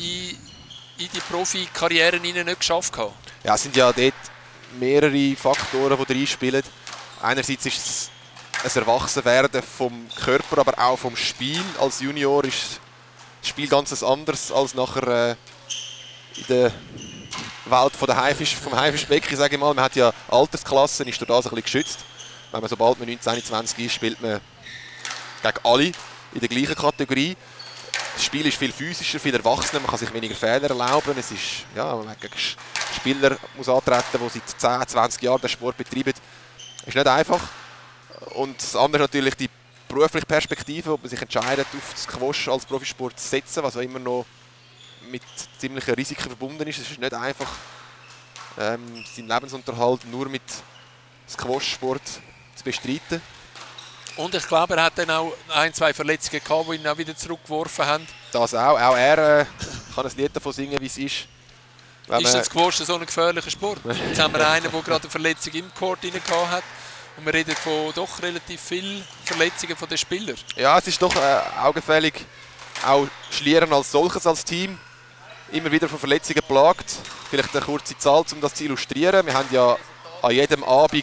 die Profikarriere nicht geschafft gehabt? Ja, es sind ja dort mehrere Faktoren, die reinspielen. Einerseits ist es ein Erwachsenwerden vom Körper, aber auch vom Spiel. Als Junior ist das Spiel ganz anders als nachher in der Welt vom Haifischbecken, sage ich mal. Man hat ja Altersklassen, ist durch das ein bisschen geschützt. Wenn man sobald man 19, 20 ist, spielt man gegen alle in der gleichen Kategorie. Das Spiel ist viel physischer, viel erwachsener, man kann sich weniger Fehler erlauben. Es ist, ja, man gegen Spieler muss antreten, die seit 10, 20 Jahren den Sport betreiben. Ist nicht einfach. Und das andere ist natürlich die berufliche Perspektive, ob man sich entscheidet, auf das Squash als Profisport zu setzen, was auch immer noch mit ziemlichen Risiken verbunden ist. Es ist nicht einfach, seinen Lebensunterhalt nur mit Squash-Sport zu bestreiten. Und ich glaube, er hat dann auch 1, 2 Verletzungen gehabt, die ihn auch wieder zurückgeworfen haben. Das auch. Auch er kann ein Lied davon singen, wie es ist. Ist das Squash so ein gefährlicher Sport? Jetzt haben wir einen, der gerade eine Verletzung im Court gehabt hat. Und wir reden von doch relativ vielen Verletzungen von den Spielern. Ja, es ist doch augenfällig. Auch Schlieren als solches, als Team, immer wieder von Verletzungen plagt. Vielleicht eine kurze Zahl, um das zu illustrieren. Wir haben ja an jedem Abend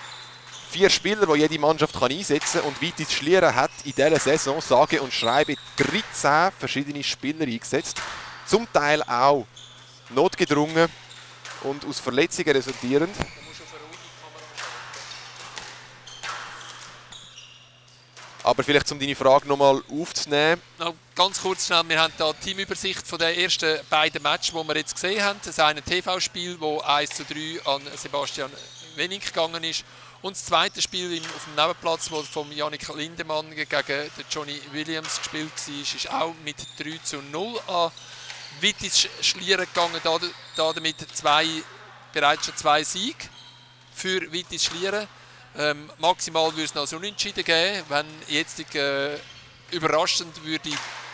4 Spieler, die jede Mannschaft einsetzen kann. Und Vitis Schlieren hat in dieser Saison sage und schreibe 13 verschiedene Spieler eingesetzt. Zum Teil auch notgedrungen und aus Verletzungen resultierend. Aber vielleicht, um deine Frage nochmal aufzunehmen. Noch ganz kurz schnell, wir haben hier die Teamübersicht von den ersten beiden Matches, die wir jetzt gesehen haben. Das eine TV-Spiel, das 1:3 an Sebastian Wenning gegangen ist. Und das zweite Spiel auf dem Nebenplatz, das von Yannick Lindemann gegen den Johnny Williams gespielt war, ist auch mit 3:0 an Vitis Schlieren gegangen. Damit bereits schon 2 Siege für Vitis Schlieren. Maximal würde es noch so Unentschieden geben, wenn jetzt überraschend würde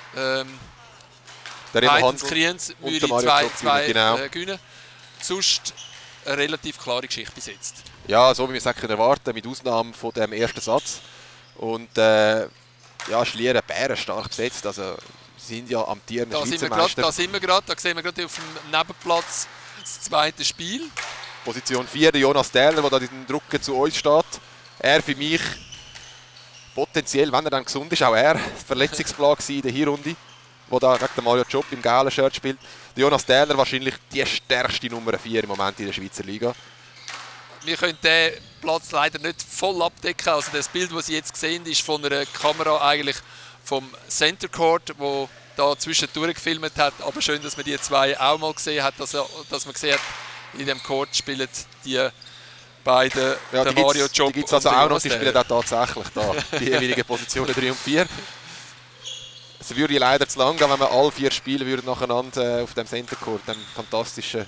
Titans Kriens würde 2 gewinnen. Sonst eine relativ klare Geschichte bis jetzt. Ja, so wie wir es erwarten, mit Ausnahme von dem ersten Satz. Und ja, Schlieren bärenstark besetzt. Also Sie sind ja amtierender Da Schweizer Meister. da sehen wir gerade auf dem Nebenplatz das zweite Spiel. Position 4, der Jonas Derler, der da den Drucken zu uns steht. Er für mich potenziell, wenn er dann gesund ist, auch er Verletzungsplan in der Hinrunde, wo da gegen den Mario Job im gelben Shirt spielt. Der Jonas Derler wahrscheinlich die stärkste Nummer 4 im Moment in der Schweizer Liga. Wir können den Platz leider nicht voll abdecken. Also das Bild, das Sie jetzt sehen, ist von einer Kamera eigentlich vom Center Court, wo da zwischendurch gefilmt hat. Aber schön, dass man die zwei auch mal gesehen hat, dass man gesehen hat, in dem Court spielen die beiden, Ja, der Mario Job. die gibt es also auch noch, Jonas die spielen Derler. auch tatsächlich da, die jeweiligen Positionen 3 und 4. Es würde leider zu lang gehen, wenn wir alle 4 Spiele würden nacheinander auf dem Center Court, dem fantastischen.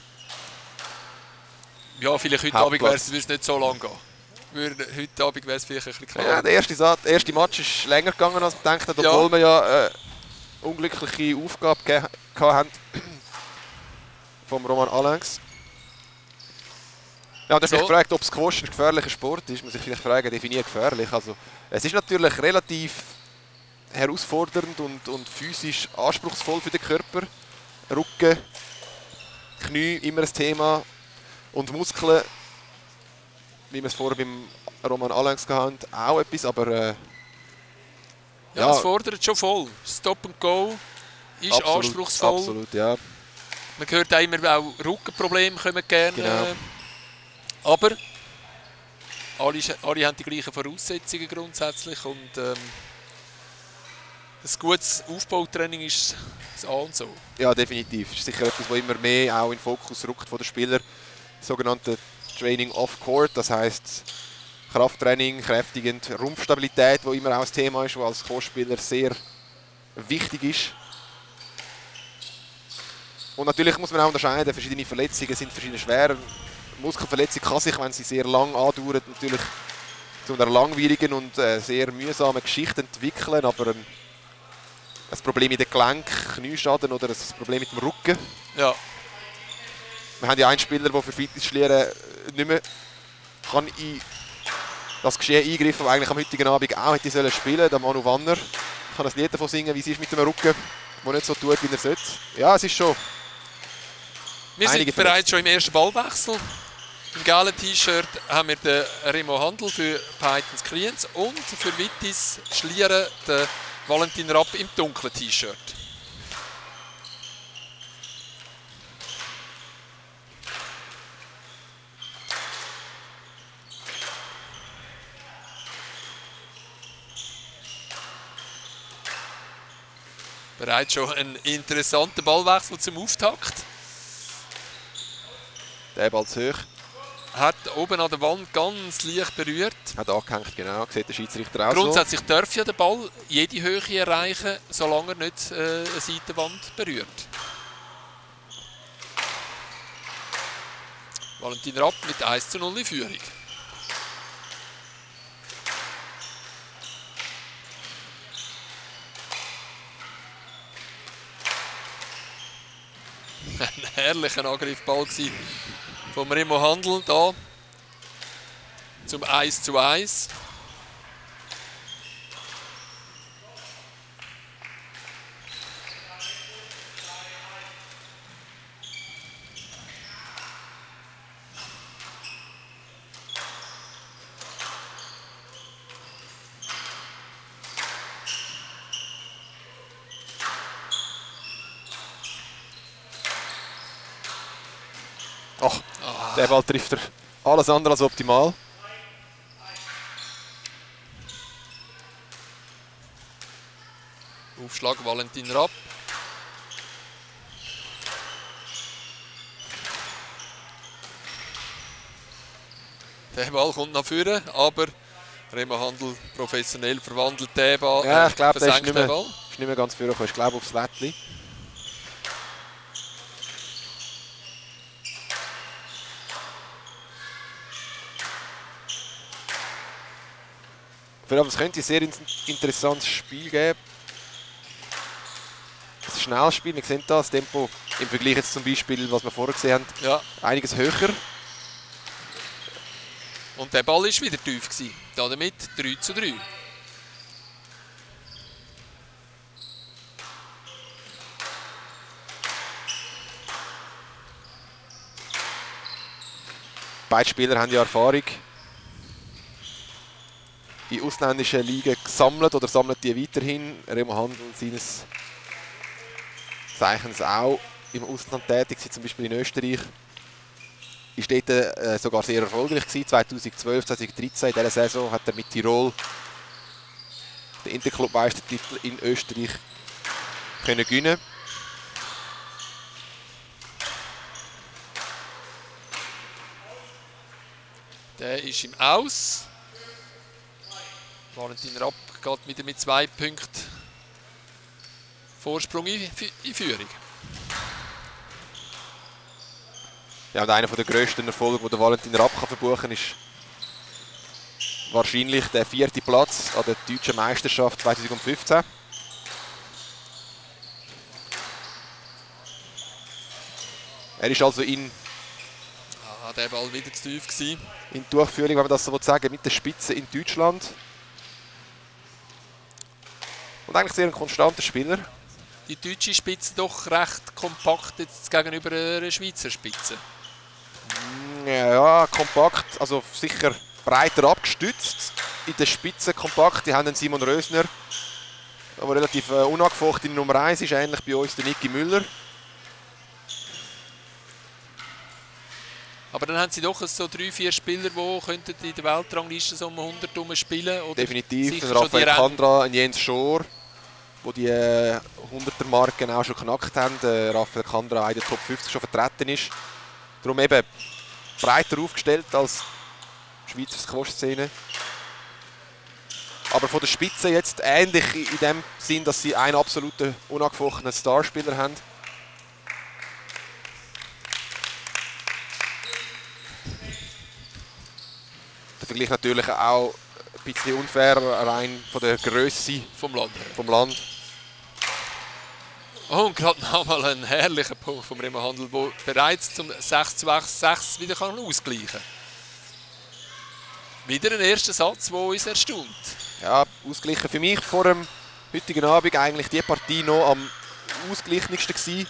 Ja, vielleicht heute Hauptplatz. Abend würde es nicht so lang gehen. Heute Abend wäre es vielleicht ein bisschen klar. Ja, der erste Match ist länger gegangen als man gedacht hat, Ja. obwohl wir ja eine unglückliche Aufgabe hatten vom Roman Alenx. Ja, und er hat mich gefragt, ob Squash ein gefährlicher Sport ist. Muss ich vielleicht fragen, definiert gefährlich. Also, es ist natürlich relativ herausfordernd und physisch anspruchsvoll für den Körper. Rücken, Knie, immer ein Thema. Und Muskeln, wie wir es vorher beim Roman Alenx hatten, auch etwas, aber Ja, es fordert schon voll. Stop and Go ist absolut, anspruchsvoll. Absolut, ja. Man hört auch immer, auch Rückenprobleme kommen gerne. Genau. Aber alle haben die gleichen Voraussetzungen grundsätzlich. Und ein gutes Aufbautraining ist das A und so. Ja, definitiv. Das ist sicher etwas, was immer mehr auch in den Fokus rückt von den Spielern. Sogenannte Training off-court, das heisst Krafttraining, kräftigend, Rumpfstabilität, wo immer auch ein Thema ist, was als Co-Spieler sehr wichtig ist. Und natürlich muss man auch unterscheiden, verschiedene Verletzungen sind verschiedene schwer. Muskelverletzung kann sich, wenn sie sehr lang andauert, natürlich zu einer langwierigen und sehr mühsamen Geschichte entwickeln, aber ein Problem mit dem Gelenk, Knieschaden oder ein Problem mit dem Rücken. Ja. Wir haben ja einen Spieler, der für Fitnessschlieren nicht mehr kann in das Geschehen eingreifen, das eigentlich am heutigen Abend auch hätte spielen sollen, der Manu Wanner. Ich kann ein Lied davon singen, wie es ist mit dem Rücken, der nicht so tut, wie er sollte. Ja, es ist schon. Wir Einige sind bereits schon im ersten Ballwechsel. Im gelben T-Shirt haben wir den Remo Handel für Pythons Kriens und für Wittis Schlieren den Valentin Rapp im dunklen T-Shirt. Bereits schon ein interessanter Ballwechsel zum Auftakt. Der Ball zu hoch. Hat oben an der Wand ganz leicht berührt. Hat angehängt, genau. Sieht der Schiedsrichter auch Grundsätzlich darf ja der Ball jede Höhe erreichen, solange er nicht eine Seitenwand berührt. Valentin Rapp mit 1:0 in Führung. Ein herrlicher Angriffball vom Remo Handel da zum 1:1. Ach, der Ball trifft er alles andere als optimal. Aufschlag Valentin Rapp. Der Ball kommt nach vorne, aber Remo Handel professionell verwandelt den Ball. Ja, ich glaube, der ist versenkt nicht den mehr, Ball. ist nicht mehr ganz vorgekommen. Ich glaube aufs Lättli. Es könnte ein sehr interessantes Spiel geben. Ein schnelles Spiel, wir sehen das Tempo im Vergleich jetzt zum Beispiel, was wir vorher gesehen haben, Ja. einiges höher. Und der Ball war wieder tief gewesen. Damit 3:3. Beide Spieler haben ja Erfahrung in ausländischen Ligen gesammelt oder sammeln die weiterhin. Remo Handel seines Zeichens auch im Ausland tätig, sind zum Beispiel in Österreich. Ist dort sogar sehr erfolgreich gewesen. 2012, 2013 in dieser Saison hat er mit Tirol den Interclub-Meistertitel in Österreich können gewinnen. Der ist im Aus. Valentin Rapp geht wieder mit 2 Punkten Vorsprung in Führung. Ja, und einer der grössten Erfolge, den der Valentin Rapp verbuchen kann, ist wahrscheinlich der 4. Platz an der Deutschen Meisterschaft 2015. Er ist also in Der Ball wieder zu tief gewesen. in Durchführung, wenn man das so sagen, mit der Spitze in Deutschland. Und eigentlich sehr ein konstanter Spieler. Die deutsche Spitze doch recht kompakt jetzt gegenüber einer Schweizer Spitze. Ja, kompakt, also sicher breiter abgestützt. In der Spitze kompakt, die haben den Simon Rösner, der relativ unangefochten in Nummer 1 ist, ähnlich bei uns der Niki Müller. Aber dann haben sie doch so 3-4 Spieler, die könnten in der Weltrangliste so um 100 spielen. Oder Definitiv, sicher ein schon Raphael die Kandra, ein Jens Schor, die die 100er-Marken auch schon geknackt haben. Raphael Kandra in der Top 50 schon vertreten ist. Darum eben breiter aufgestellt als Schweizer Squash-Szene. Aber von der Spitze jetzt ähnlich in dem Sinn, dass sie einen absoluten unangefochtenen Starspieler haben. Der Vergleich natürlich auch ein bisschen unfair, rein von der Grösse vom Land. vom Land. Oh, und gerade nochmal ein herrlicher Punkt vom Remo Handel, der bereits zum 6:6 wieder ausgleichen kann. Wieder ein erster Satz, der uns erstaunt. Ja, ausgeglichen für mich vor dem heutigen Abend eigentlich die Partie noch am ausgeglichensten gewesen.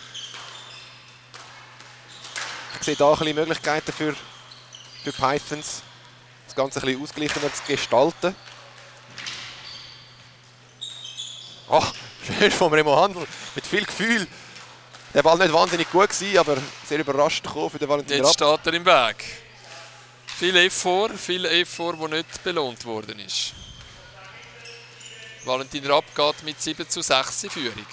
Ich sehe da ein bisschen Möglichkeiten für Pythons, das Ganze ein bisschen ausgeglichener zu gestalten. Ach, schön vom Remo Handel, mit viel Gefühl. Der Ball nicht wahnsinnig gut gewesen, aber sehr überrascht gekommen für den Valentin Jetzt Rapp. steht er im Weg. Viel Effort, der nicht belohnt worden ist. Valentin Rapp geht mit 7:6 in Führung.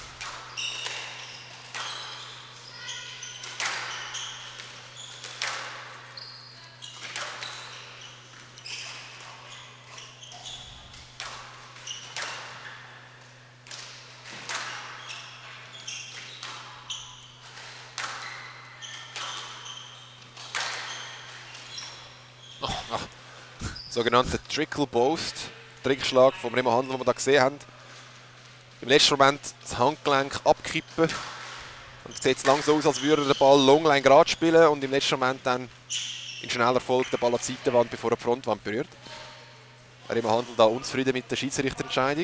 Sogenannter Trickle Boast, Trickschlag vom Remo Handel, den wir hier gesehen haben. Im letzten Moment das Handgelenk abkippen. Und es sieht jetzt lang so aus, als würde er den Ball Longline gerade spielen und im letzten Moment dann in schneller Folge den Ball an die Seitenwand, bevor er die Frontwand berührt. Remo Handel da unzufrieden mit der Schiedsrichterentscheidung.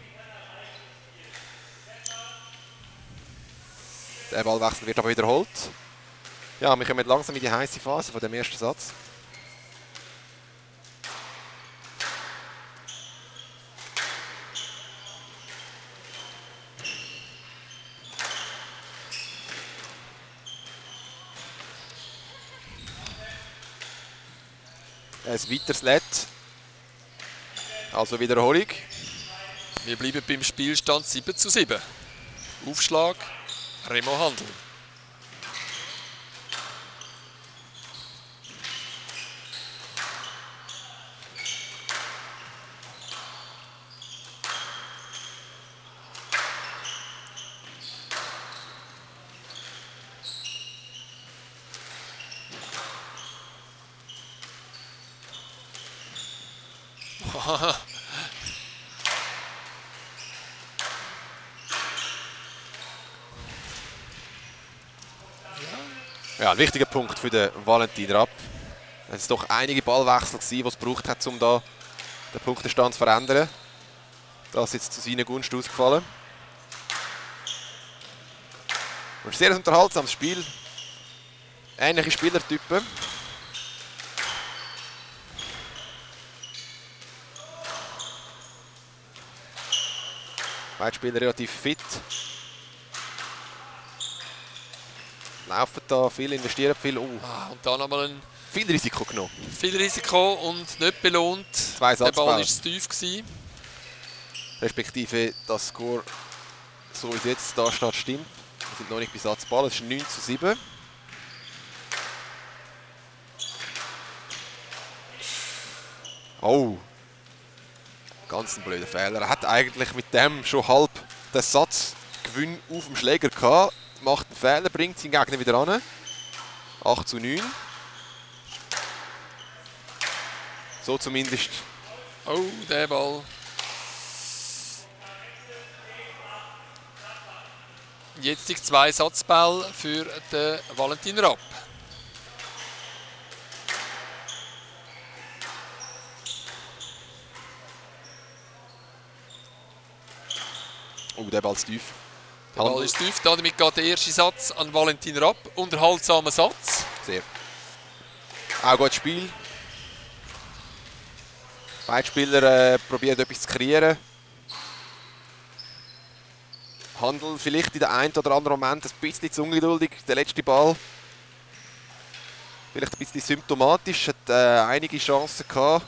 Der Ballwechsel wird aber wiederholt. Ja, wir kommen langsam in die heiße Phase von dem ersten Satz. Ein weiteres Let. Also Wiederholung. Wir bleiben beim Spielstand 7:7. Aufschlag Remo Handel. Ja, ein wichtiger Punkt für den Valentin Rapp. Es waren doch einige Ballwechsel, die es gebraucht hat, um da den Punktestand zu verändern. Das ist jetzt zu seiner Gunst ausgefallen. Ein sehr unterhaltsames Spiel. Ähnliche Spielertypen. Beide Spieler relativ fit. Laufen da viel, investieren viel. Und da nochmal ein Viel Risiko genommen. viel Risiko und nicht belohnt. 2 Der Ball Satzbälle. war zu tief gewesen. Respektive das Score, so wie es jetzt da steht, stimmt. Wir sind noch nicht bei Satzball. Es ist 9:7. Oh. Ganz ein blöder Fehler. Er hat eigentlich mit dem schon halb den Satzgewinn auf dem Schläger gehabt. Macht einen Fehler, bringt seinen Gegner wieder ran. 8:9. So zumindest. Oh, der Ball. Jetzt die 2 Satzbälle für den Valentin Rapp. Oh, der Ball ist tief. Der Ball ist tief, damit geht der erste Satz an Valentin Rapp. Unterhaltsamer Satz. Sehr. Auch gutes Spiel. Beide Spieler probieren etwas zu kreieren. Handel vielleicht in den einen oder anderen Moment ein bisschen zu ungeduldig. Der letzte Ball. Vielleicht ein bisschen symptomatisch. Hat einige Chancen gehabt.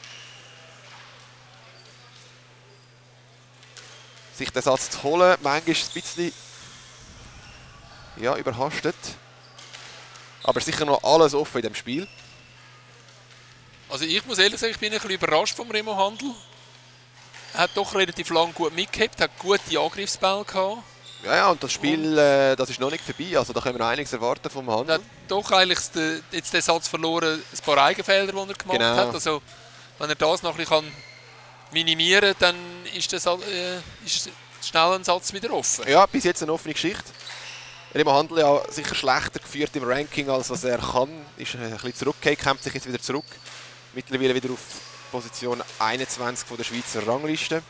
Sich den Satz zu holen. Manchmal ist es ein bisschen überhastet. Aber sicher noch alles offen in dem Spiel. Also ich muss ehrlich sagen, ich bin ein bisschen überrascht vom Remo Handel. Er hat doch relativ lang gut mitgehabt, hat gute Angriffsbälle gehabt. Ja, und das Spiel das ist noch nicht vorbei. Also da können wir noch einiges erwarten vom Er Handel. hat doch eigentlich jetzt den Satz verloren, ein paar Eigenfelder, die er gemacht hat. Also wenn er das noch ein bisschen minimieren kann, dann ist schnell ein Satz wieder offen. Ja, bis jetzt eine offene Geschichte. Remo Handel ja sicher schlechter geführt im Ranking, als was er kann. Ist ein bisschen zurückgekehrt, kämpft sich jetzt wieder zurück. Mittlerweile wieder auf Position 21 von der Schweizer Rangliste.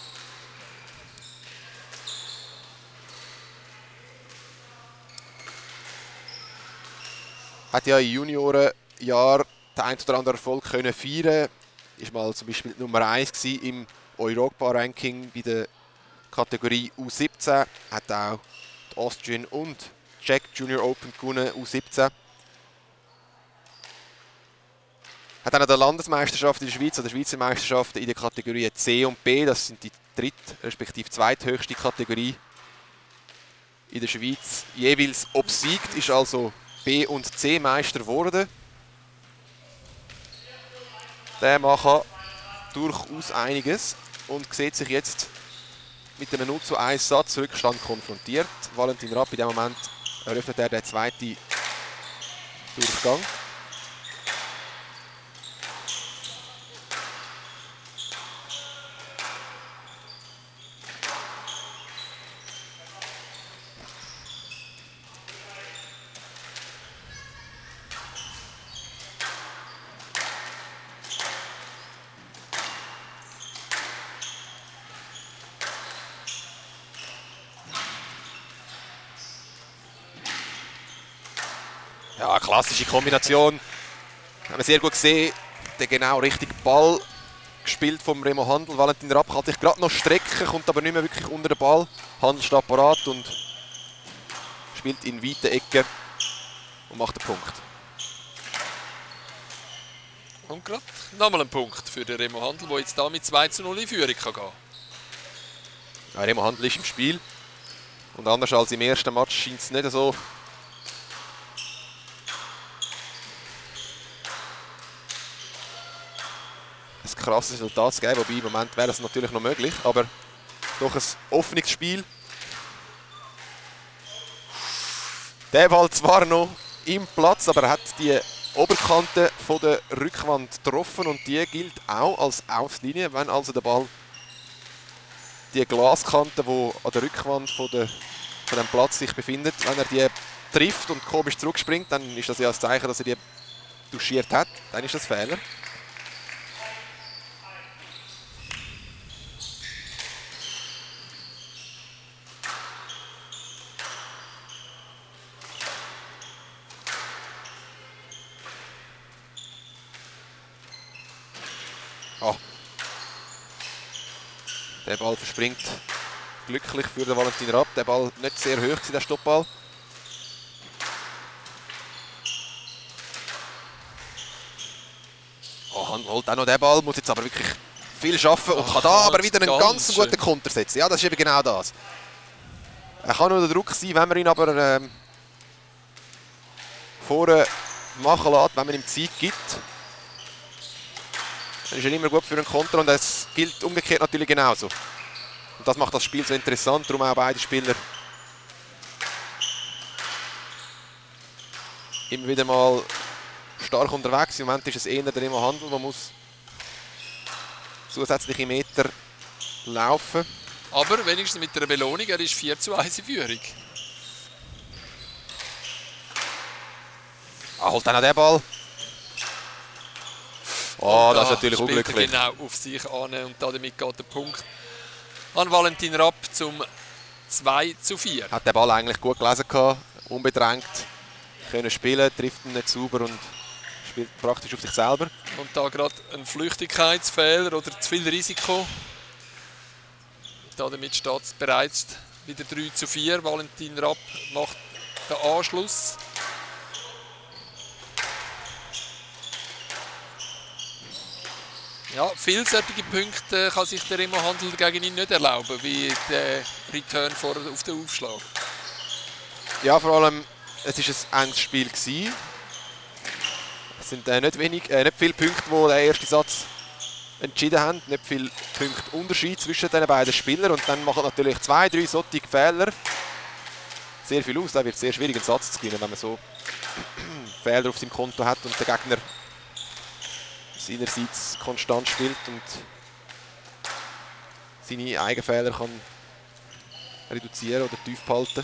Hat ja im Juniorenjahr den ein oder anderen Erfolg können feiern. Ist mal zum Beispiel Nummer 1 gewesen im Europa-Ranking bei der Kategorie U17. Hat auch die Austrian und Czech Junior Open gewonnen, U17. Hat dann an der Landesmeisterschaft in der Schweiz, an der Schweizer Meisterschaften in der Kategorie C und B, das sind die respektive zweithöchste Kategorie in der Schweiz, jeweils obsiegt, ist also B- und C-Meister geworden. Der macht durchaus einiges und sieht sich jetzt mit einem 0:1 Satzrückstand konfrontiert. Valentin Rapp in dem Moment eröffnet er den zweiten Durchgang. Ja, klassische Kombination. Haben wir sehr gut gesehen. Der genau richtige Ball gespielt vom Remo Handel. Valentin Rapp kann sich gerade noch strecken, kommt aber nicht mehr wirklich unter den Ball. Handel steht parat und spielt in weite Ecke und macht den Punkt. Und gerade nochmal ein Punkt für den Remo Handel, der jetzt da mit 2:0 in Führung kann gehen. Ja, Remo Handel ist im Spiel. Und anders als im ersten Match scheint es nicht so ein krasses Resultat zu geben, wobei im Moment wäre es natürlich noch möglich, aber doch ein offenes Spiel. Der Ball zwar noch im Platz, aber er hat die Oberkante von der Rückwand getroffen und die gilt auch als Auslinie, wenn also der Ball die Glaskante, die an der Rückwand von dem Platz sich befindet, wenn er die trifft und komisch zurückspringt, dann ist das ja ein Zeichen, dass er die touchiert hat, dann ist das Fehler. Der Ball verspringt glücklich für den Valentin Rapp. Der Ball nicht sehr hoch, der Stoppball. Oh, Handel holt auch noch den Ball, muss jetzt aber wirklich viel schaffen und kann da aber wieder einen ganz guten Konter setzen. Ja, das ist eben genau das. Er kann nur der Druck sein, wenn man ihn aber vorne machen lässt, wenn man ihm Zeit gibt. Dann ist er immer gut für einen Konter und es gilt umgekehrt natürlich genauso. Und das macht das Spiel so interessant, darum auch beide Spieler immer wieder mal stark unterwegs. Im Moment ist es eher der Remo Handel, der muss zusätzliche Meter laufen. Aber wenigstens mit einer Belohnung, er ist 4:1 in Führung. Holt dann noch den Ball. Oh, das ist natürlich unglücklich. Genau auf sich an und damit geht der Punkt an Valentin Rapp zum 2:4. Hat den Ball eigentlich gut gelesen gehabt, unbedrängt können spielen, trifft ihn nicht sauber und spielt praktisch auf sich selber. Und da gerade ein Flüchtigkeitsfehler oder zu viel Risiko. Damit steht es bereits wieder 3:4. Valentin Rapp macht den Anschluss. Ja, vielseitige Punkte kann sich der Remo Handel gegen ihn nicht erlauben, wie der Return vorher auf den Aufschlag. Ja, vor allem, es war ein enges Spiel gewesen. Es sind nicht viele Punkte, die den ersten Satz entschieden haben. Nicht viele Punkte Unterschied zwischen den beiden Spielern. Und dann machen natürlich 2, 3 solche Fehler sehr viel aus. Da wird es sehr schwierig, einen Satz zu gewinnen, wenn man so Fehler auf seinem Konto hat und der Gegner seinerseits konstant spielt und seine eigenen Fehler kann reduzieren oder tief behalten.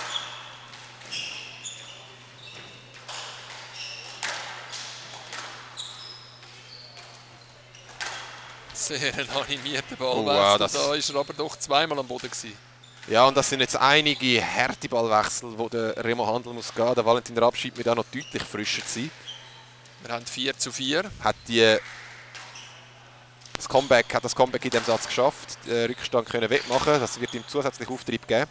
Sehr ein animierter Ballwechsel. Oh, wow, da war er aber doch zweimal am Boden gewesen. Ja, und das sind jetzt einige harte Ballwechsel, wo der Remo Handel muss gehen. Der Valentin Rapp scheint mir da noch deutlich frischer zu sein. Wir haben 4:4. Hat das Comeback in diesem Satz geschafft, den Rückstand können wettmachen. Das wird ihm zusätzlich Auftrieb geben.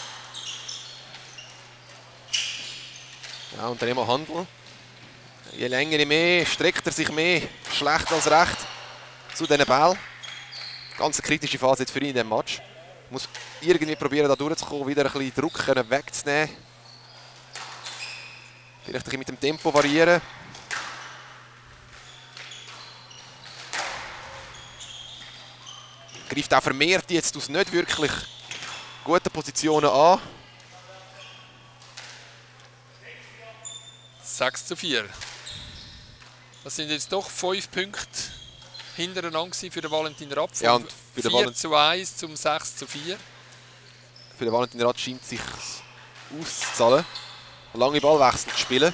Ja, und der Remo Handel, je länger je mehr, streckt er sich mehr, schlecht als recht, zu diesen Bällen. Ganz eine kritische Phase jetzt für ihn in diesem Match. Muss irgendwie probieren, da durchzukommen, wieder ein bisschen Druck wegzunehmen. Vielleicht ein bisschen mit dem Tempo variieren. Greift auch vermehrt jetzt aus nicht wirklich guten Positionen an. 6:4. Das sind jetzt doch 5 Punkte hintereinander für den Valentin Rapp. Ja, und für den 4:1 zum 6:4. Für den Valentin Rapp scheint es sich auszuzahlen, lange Ballwechsel zu spielen.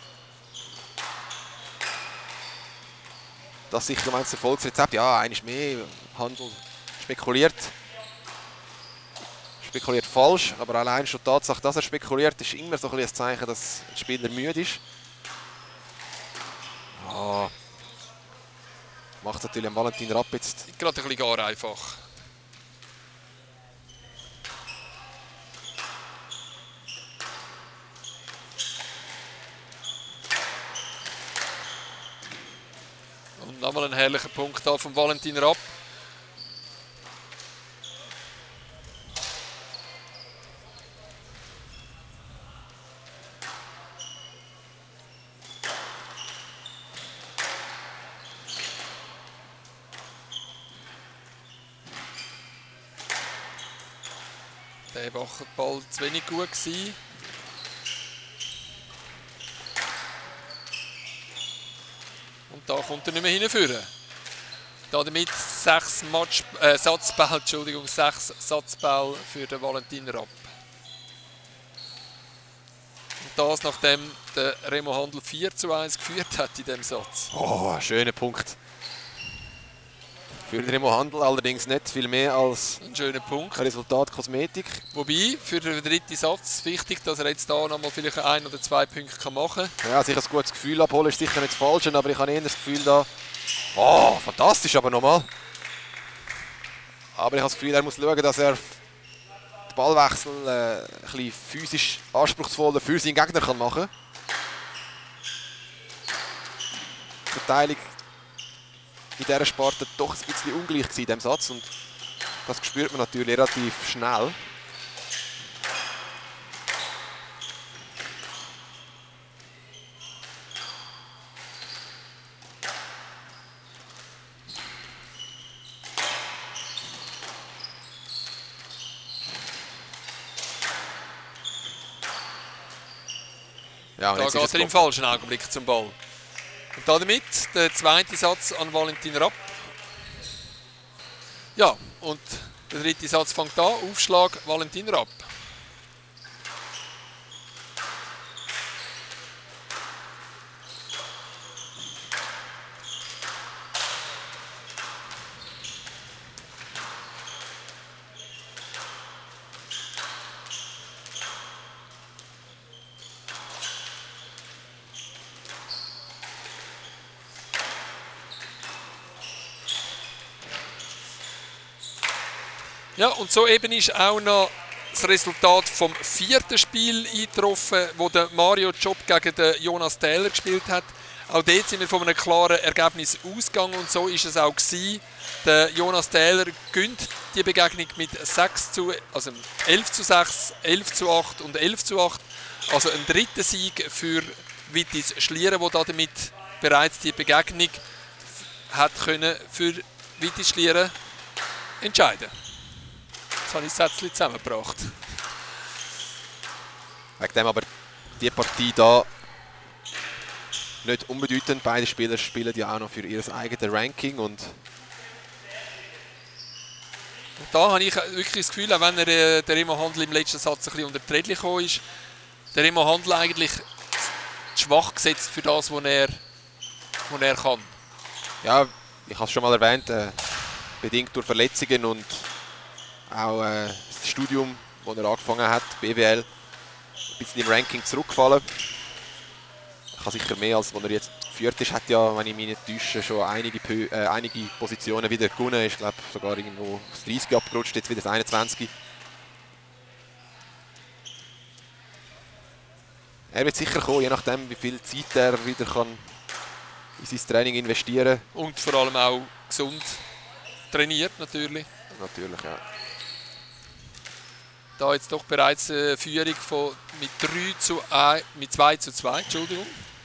Das ist sicher das Erfolgsrezept. Ja, eines mehr. Handel spekuliert. Spekuliert falsch, aber allein schon die Tatsache, dass er spekuliert, ist immer so ein Zeichen, dass ein Spieler müde ist. Ja. Macht natürlich am Valentin Rapp jetzt. Gerade ein bisschen gar einfach. Und nochmal ein herrlicher Punkt da von Valentin Rapp. Der Ball zu wenig gut gewesen. Und da kommt er nicht mehr hinführen. Damit 6 Satzball für den Valentin Rapp. Und das, nachdem der Remo Handel 4:1 geführt hat in diesem Satz. Oh, ein schöner Punkt. Für den Remo Handel allerdings nicht viel mehr als ein schöner Punkt. Resultat Kosmetik. Wobei, für den dritten Satz wichtig, dass er jetzt da nochmal vielleicht 1 oder 2 Punkte machen kann. Ja, sicher ein gutes Gefühl abholen ist sicher nicht das Falsche, aber ich habe eher das Gefühl da... Oh, fantastisch aber nochmal. Aber ich habe das Gefühl, er muss schauen, dass er den Ballwechsel ein bisschen physisch anspruchsvoller für seinen Gegner kann machen kann. Die Verteilung in dieser Sparte doch ein bisschen ungleich gewesen in diesem Satz und das spürt man natürlich relativ schnell. Ja, Da geht er im falschen Augenblick zum Ball. Und damit der zweite Satz an Valentin Rapp. Ja, und der dritte Satz fängt an. Aufschlag Valentin Rapp. Ja, und so eben ist auch noch das Resultat vom vierten Spiel eingetroffen, wo der Mario Job gegen den Jonas Taylor gespielt hat. Auch dort sind wir von einem klaren Ergebnis ausgegangen und so ist es auch gewesen. Der Jonas Taylor gönnt die Begegnung mit 11 zu 6, 11 zu 8 und 11 zu 8. Also ein dritter Sieg für Vitis Schlieren, der damit bereits die Begegnung hat können für Vitis Schlieren entscheiden. Jetzt habe ich das Sätzchen zusammengebracht. Wegen dem aber die Partie da nicht unbedeutend. Beide Spieler spielen ja auch noch für ihr eigenes Ranking. Und da habe ich wirklich das Gefühl, auch wenn der Remo Handel im letzten Satz ein bisschen unter die Rädchen gekommen ist, der Remo Handel eigentlich schwach gesetzt für das, was er kann. ja, ich habe es schon mal erwähnt, bedingt durch Verletzungen und auch das Studium, das er angefangen hat, BWL, ein bisschen im Ranking zurückgefallen. Ich habe sicher mehr, als was er jetzt geführt ist. Hat ja, wenn ich mich nicht täusche, schon einige Positionen wieder gewonnen. Ich glaube sogar irgendwo aufs 30 abgerutscht, jetzt wieder das 21. Er wird sicher kommen, je nachdem, wie viel Zeit er wieder kann in sein Training investieren kann. Und vor allem auch gesund trainiert natürlich. Natürlich, ja. Da jetzt doch bereits eine Führung mit 2 zu 2, Entschuldigung.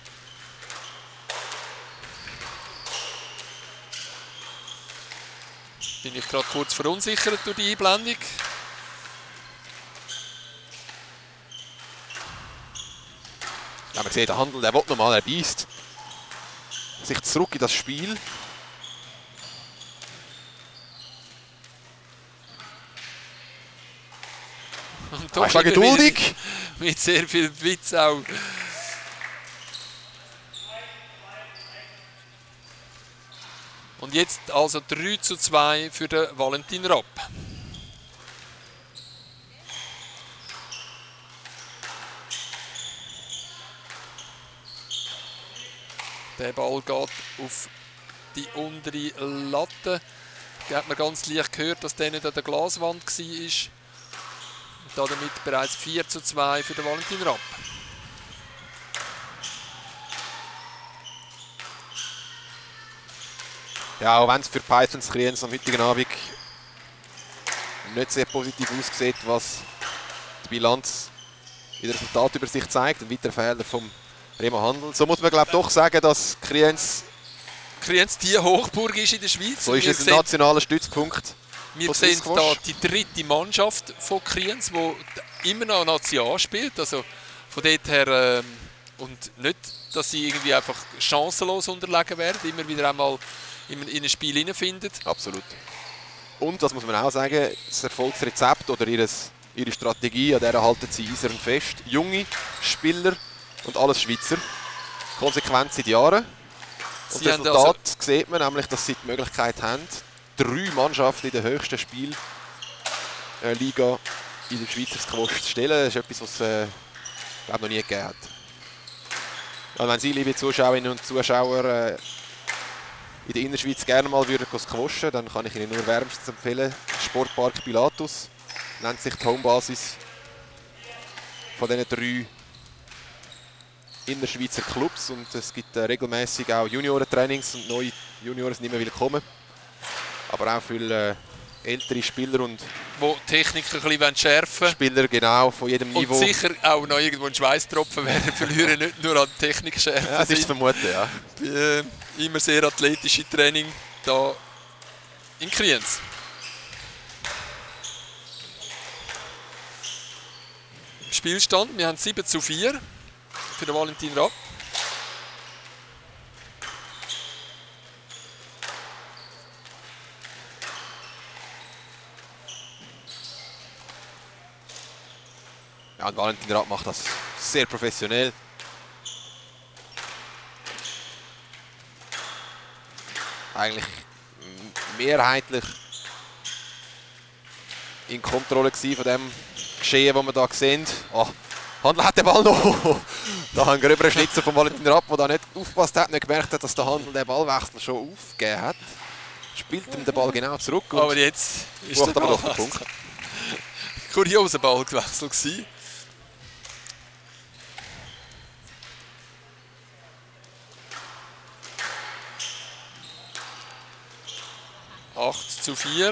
Bin ich gerade kurz verunsichert durch die Einblendung. Ja, man sieht, der Handel, der will nochmal, er beißt sich zurück in das Spiel. Und Er ist geduldig. Mit sehr viel Witz auch. Und jetzt also 3 zu 2 für den Valentin Rapp. Der Ball geht auf die untere Latte. Da hat man ganz leicht gehört, dass der nicht an der Glaswand war. Und damit bereits 4 zu 2 für den Valentin Rapp. Ja, auch wenn es für Pythons Kriens am heutigen Abend nicht sehr positiv aussieht, was die Bilanz in der Resultatübersicht zeigt. Ein weiterer Fehler vom Remo Handel. So muss man glaube doch sagen, dass Kriens die Hochburg ist in der Schweiz. so ist es ein nationaler Stützpunkt. Wir sehen hier die dritte Mannschaft von Kriens, die immer noch National spielt. Also von dort her, und nicht, dass sie irgendwie einfach chancenlos unterlegen werden, immer wieder einmal in ein Spiel hineinfinden. Absolut. Und, das muss man auch sagen, das Erfolgsrezept oder ihre Strategie, an der halten sie eisern fest. Junge Spieler und alles Schweizer. Konsequent seit Jahren. Und das Resultat sieht man nämlich, dass sie die Möglichkeit haben, 3 Mannschaften in der höchsten Spielliga in der Schweizer Squash zu stellen. Das ist etwas, was es noch nie gegeben hat. Und wenn Sie, liebe Zuschauerinnen und Zuschauer, in der Innerschweiz gerne mal squashen, dann kann ich Ihnen nur wärmstens empfehlen, Sportpark Pilatus, nennt sich die Homebasis von diesen 3 Innerschweizer Clubs. Und es gibt regelmäßig auch Juniorentrainings und neue Junioren sind immer willkommen. Aber auch viele ältere Spieler und Wo die Technik ein bisschen schärfen wollen. Spieler genau von jedem Und Niveau. sicher auch noch irgendwo einen Schweißtropfen werden verlieren, nicht nur an Technik schärfen. Ja, das ist zu vermuten, ja. Immer sehr athletische Training da in Kriens. Spielstand, wir haben 7:4 für den Valentin Rapp. Ja, und Valentin Rapp macht das sehr professionell. Eigentlich mehrheitlich in Kontrolle gewesen von dem Geschehen, das wir hier sehen. Oh, Handel hat den Ball noch. Da haben wir gröberen Schnitzer von Valentin Rapp, der da nicht aufgepasst hat, nicht gemerkt hat, dass der Handel den Ballwechsel schon aufgegeben hat. Spielt ihm den Ball genau zurück. Und Aber jetzt ist der aber doch den Ball Punkt. kurioser Ballwechsel gewesen. Acht zu 4.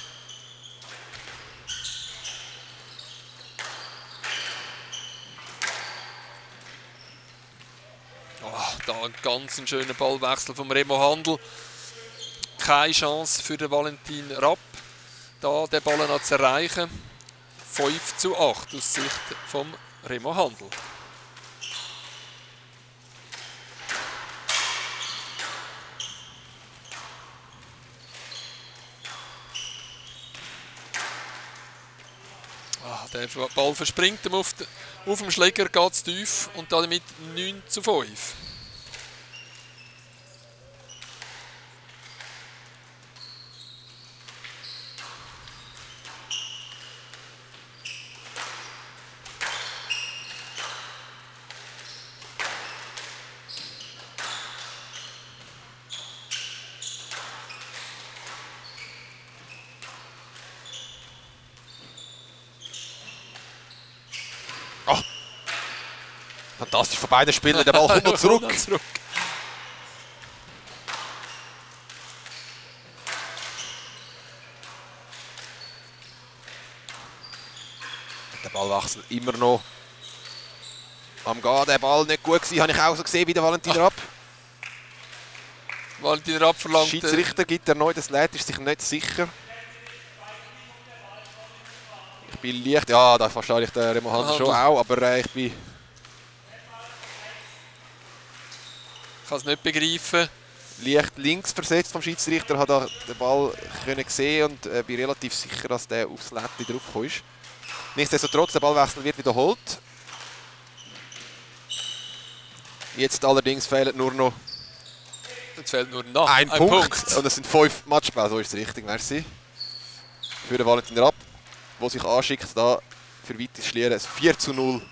Da ein ganz schöner Ballwechsel vom Remo Handel. Keine Chance für den Valentin Rapp, da den Ball noch zu erreichen. 5 zu 8 aus Sicht vom Remo Handel. Der Ball verspringt ihm auf dem Schläger, geht es tief und damit 9 zu 5. Fantastisch von beiden Spielern, der Ball kommt noch zurück. Der Ballwechsel immer noch am Gehen. Der Ball nicht gut gewesen, habe ich auch so gesehen wie der Valentin Rapp. Valentin Rapp verlangt. Schiedsrichter gibt erneut das Leid, ist sich nicht sicher. Ich bin leicht, ja, da verstehe ich den Remo Handel schon auch, aber ich bin... Ich kann es nicht begreifen. Leicht links versetzt vom Schiedsrichter, hat den Ball können sehen und bin relativ sicher, dass der aufs Lättchen draufgekommen ist. Nichtsdestotrotz, der Ballwechsel wird wiederholt. Jetzt allerdings fehlt nur noch Jetzt fehlt nur noch ein Punkt. Und es sind 5 Matchbälle, so ist es richtig, merci. Für den Valentin Rapp, der sich anschickt, da für weites Schlieren ein 4 zu 0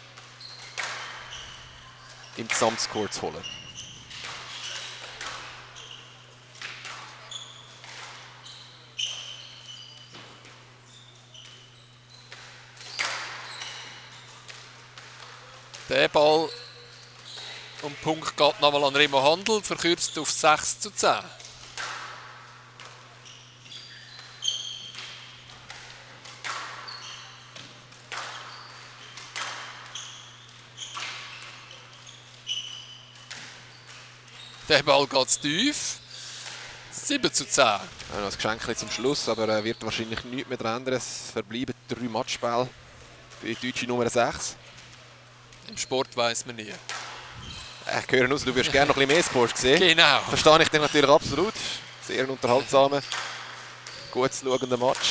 im Gesamtscore zu holen. Der Ball um den Punkt geht nochmal an Remo Handel, verkürzt auf 6 zu 10. Der Ball geht tief. 7 zu 10. Noch ein Geschenk zum Schluss, aber er wird wahrscheinlich nichts mehr ändern. Es verbleiben 3 Matchspiele für die deutsche Nummer 6. Im Sport weiss man nie. Ich höre raus, du würdest gerne noch ein bisschen mehr Scores sehen. Genau. Verstehe ich dich natürlich absolut. Sehr ein unterhaltsamer, gut zu schauender Match.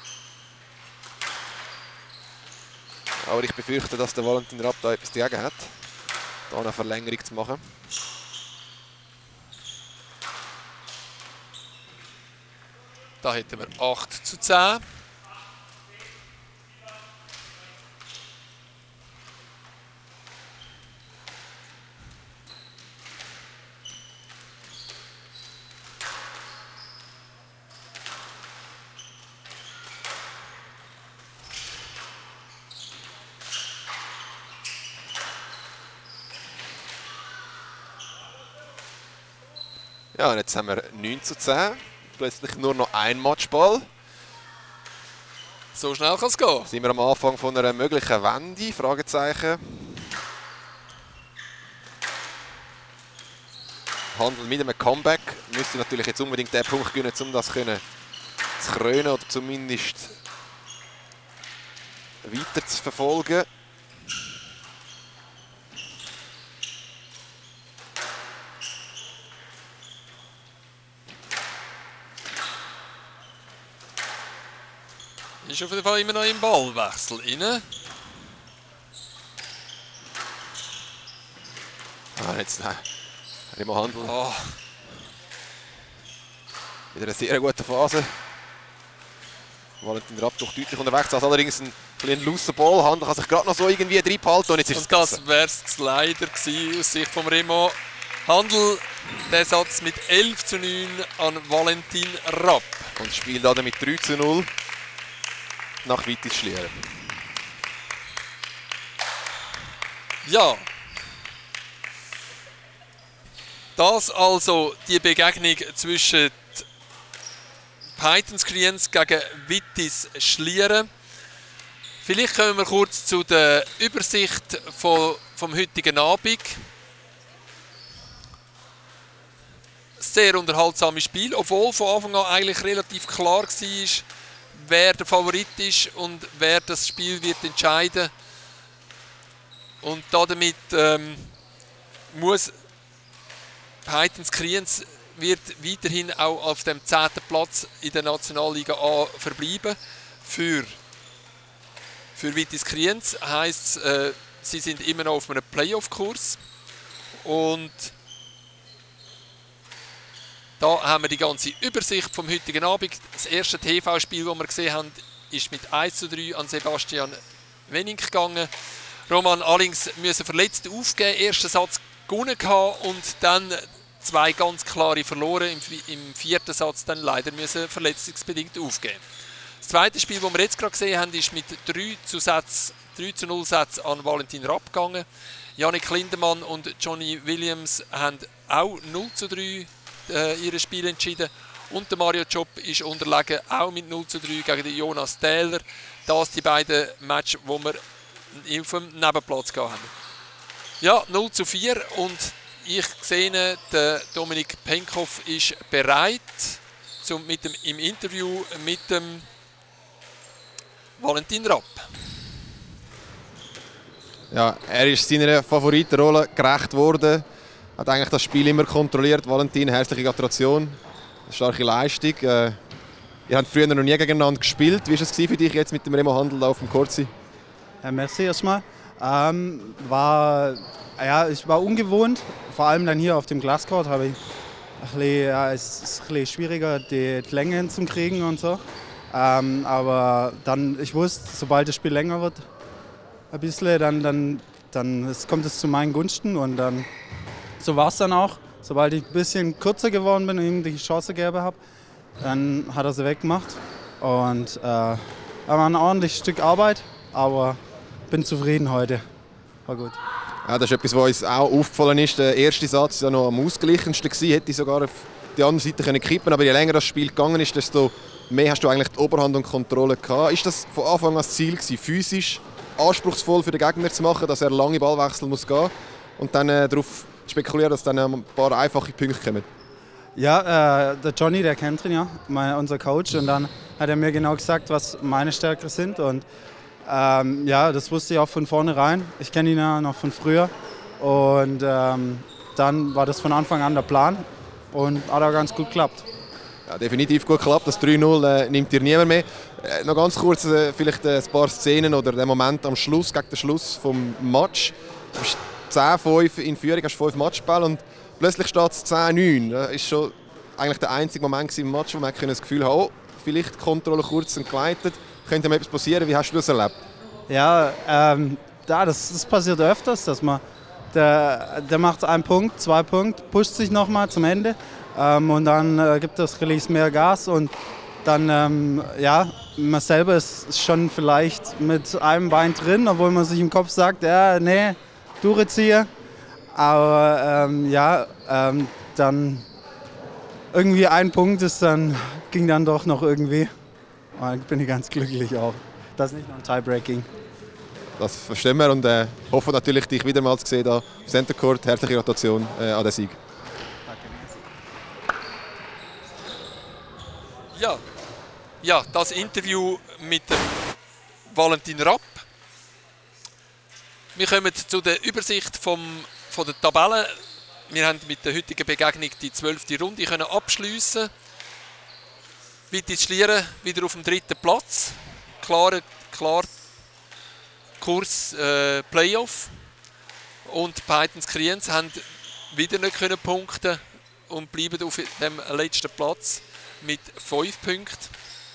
Aber ich befürchte, dass der Valentin Rapp da etwas dagegen hat, da eine Verlängerung zu machen. Da hätten wir 8 zu 10. Ja, und jetzt haben wir 9:10. Plötzlich nur noch ein Matchball. So schnell kann es gehen. Sind wir am Anfang von einer möglichen Wende? Fragezeichen. Handel mit einem Comeback. Müsste natürlich jetzt unbedingt den Punkt gewinnen, um das zu krönen oder zumindest weiter zu verfolgen. Ist auf jeden Fall immer noch im Ballwechsel rein. Jetzt Remo Handel. Oh. Wieder eine sehr gute Phase. Valentin Rapp doch deutlich unterwegs. Also allerdings ein loser Ball. Handel kann sich gerade noch so irgendwie reinbehalten. Und jetzt ist Und das wäre es leider gewesen aus Sicht von Remo. Handel, der Satz mit 11:9 an Valentin Rapp. Und spielt dann mit 3:0 nach Vitis Schlieren. Ja. Das also die Begegnung zwischen Pythons Kriens gegen Vitis Schlieren. Vielleicht kommen wir kurz zu der Übersicht vom heutigen Abend. Sehr unterhaltsames Spiel, obwohl von Anfang an eigentlich relativ klar war, wer der Favorit ist und wer das Spiel wird entscheiden. Und damit muss Pythons Kriens wird weiterhin auch auf dem 10. Platz in der Nationalliga A verbleiben. Für Vitis Kriens heisst es, sie sind immer noch auf einem Playoff-Kurs. Und da haben wir die ganze Übersicht vom heutigen Abend. Das erste TV-Spiel, das wir gesehen haben, ist mit 1:3 an Sebastian Wenning gegangen. Roman allerdings müssen verletzt aufgeben, ersten Satz gewonnen und dann 2 ganz klare verloren. Im 4. Satz dann leider müssen verletzungsbedingt aufgeben. Das zweite Spiel, das wir jetzt gerade gesehen haben, ist mit 3:0 Sätzen an Valentin Rapp gegangen. Yannick Lindemann und Johnny Williams haben auch 0:3 ihre Spiel entschieden. Und der Mario Job ist unterlegen, auch mit 0:3 gegen den Jonas Tähler. Das die beiden Matches, die wir auf dem Nebenplatz haben. Ja, 0:4 und ich sehe, der Dominik Penkhoff ist bereit im Interview mit dem Valentin Rapp. Ja, er ist seiner Favoritenrolle gerecht worden. Hat eigentlich das Spiel immer kontrolliert. Valentin, herzliche Gratulation. Eine starke Leistung. Ihr habt früher noch nie gegeneinander gespielt. Wie war es für dich jetzt mit dem Remo Handel auf dem Korzi? Ja, merci erstmal. Es war ungewohnt. Vor allem dann hier auf dem Glascourt habe ich es ist ein bisschen schwieriger, die Länge hinzukriegen und so. Aber dann, ich wusste, sobald das Spiel länger wird, ein bisschen, dann kommt es zu meinen Gunsten und dann so war es dann auch. Sobald ich ein bisschen kürzer geworden bin und ihm die Chance gegeben habe, dann hat er sie weggemacht. Und war ein ordentliches Stück Arbeit, aber bin zufrieden heute. War gut. Ja, das ist etwas, was uns auch aufgefallen ist. Der erste Satz war ja noch am ausgleichendsten gewesen, hätte sogar auf die andere Seite kippen können. Aber je länger das Spiel gegangen ist, desto mehr hast du eigentlich die Oberhand und Kontrolle gehabt. Ist das von Anfang an das Ziel gewesen, physisch anspruchsvoll für den Gegner zu machen, dass er lange Ballwechsel muss gehen und dann darauf spekulieren, dass dann ein paar einfache Punkte kommen? Ja, der Johnny, der kennt ihn ja, unser Coach, und dann hat er mir genau gesagt, was meine Stärken sind und ja, das wusste ich auch von vornherein. Ich kenne ihn ja noch von früher und dann war das von Anfang an der Plan und hat auch ganz gut geklappt. Ja, definitiv gut geklappt. Das 3:0 nimmt dir niemand mehr. Noch ganz kurz vielleicht ein paar Szenen oder den Moment am Schluss, gegen den Schluss des Match. Du bist 10:5 in Führung, hast 5 Matchbälle und plötzlich steht es 10:9. Das ist schon eigentlich der einzige Moment im Match, wo man das Gefühl hat, oh, vielleicht die Kontrolle kurz entgleitet. Könnte mir etwas passieren? Wie hast du das erlebt? Ja, das passiert öfters, dass man der macht 1 Punkt, 2 Punkte, pusht sich nochmal zum Ende und dann gibt das Release mehr Gas und dann, ja, man selber ist schon vielleicht mit einem Bein drin, obwohl man sich im Kopf sagt, ja, nee, durchziehe. Aber ja, dann irgendwie ein Punkt ging dann doch noch irgendwie. Und dann bin ich ganz glücklich auch. Das ist nicht nur ein Tiebreaking. Das verstehen wir und hoffen natürlich, dich wieder mal zu sehen hier im Center Court. Herzliche Gratulation an den Sieg. Ja, das Interview mit dem Valentin Rapp. Wir kommen zu der Übersicht von der Tabelle. Wir haben mit der heutigen Begegnung die 12. Runde abschliessen. Vitis Schlieren wieder auf dem 3. Platz. Klar Kurs Playoff. Und die Pythons Kriens haben wieder nicht punkten und bleiben auf dem letzten Platz mit 5 Punkten.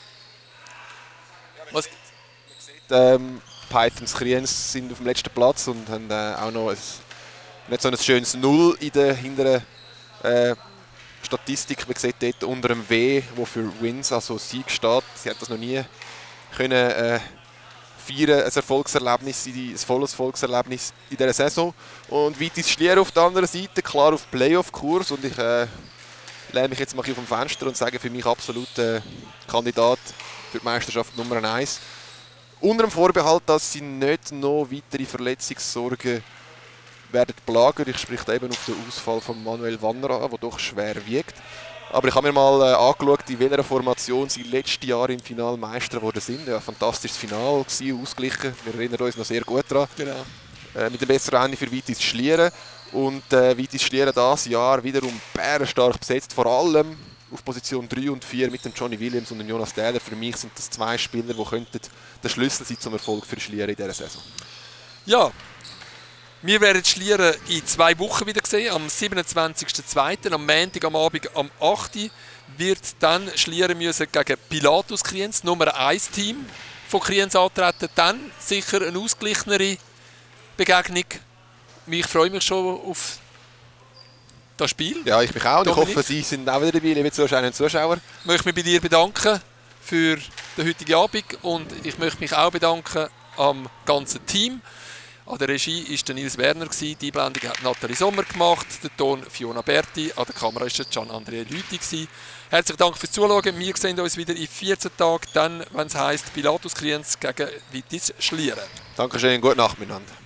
Was? Pythons Kriens sind auf dem letzten Platz und haben auch noch nicht so ein schönes Null in der hinteren Statistik. Man sieht dort unter dem W, wo für Wins, also Sieg steht. Sie hat das noch nie können feiern, ein Erfolgserlebnis, ein volles Erfolgserlebnis in dieser Saison. Und Vitis Schlieren auf der anderen Seite, klar auf Playoff-Kurs. Und ich lehne mich jetzt mal auf dem Fenster und sage, für mich absolut Kandidat für die Meisterschaft Nummer 1. Unter dem Vorbehalt, dass sie nicht noch weitere Verletzungssorgen werden plagen. Ich spreche eben auf den Ausfall von Manuel Wanner an, der doch schwer wiegt. Aber ich habe mir mal angeschaut, in welcher Formation sie letztes Jahr im Finale Meister geworden sind. Ja, fantastisches Finale gewesen, ausgeglichen. Wir erinnern uns noch sehr gut daran. Genau. Mit dem besseren Ende für Vitis Schlieren. Und Vitis Schlieren dieses Jahr wiederum bärenstark besetzt, vor allem auf Position 3 und 4 mit dem Johnny Williams und dem Jonas Taylor. Für mich sind das zwei Spieler, die könnten der Schlüssel sein zum Erfolg für Schlieren in dieser Saison. Ja, wir werden Schlieren in 2 Wochen wieder sehen. Am 27.02. am Montag am Abend am 8. wird dann Schlieren müssen gegen Pilatus Kriens, Nummer 1 Team von Kriens antreten. Dann sicher eine ausgeglichenere Begegnung. Ich freue mich schon auf das Spiel. Ja, ich mich auch. Und ich Dominik, hoffe, Sie sind auch wieder dabei, liebe Zuschauerinnen und Zuschauer. Ich möchte mich bei dir bedanken für den heutigen Abend und ich möchte mich auch bedanken am ganzen Team. An der Regie war der Nils Werner, die Einblendung hat Nathalie Sommer gemacht, der Ton Fiona Berti, an der Kamera war Gian-Andrea Lüthi. Herzlichen Dank fürs Zuschauen. Wir sehen uns wieder in 14 Tagen, dann, wenn es heisst Pilatus Kriens gegen Vitis Schlieren. Dankeschön, gute Nacht miteinander.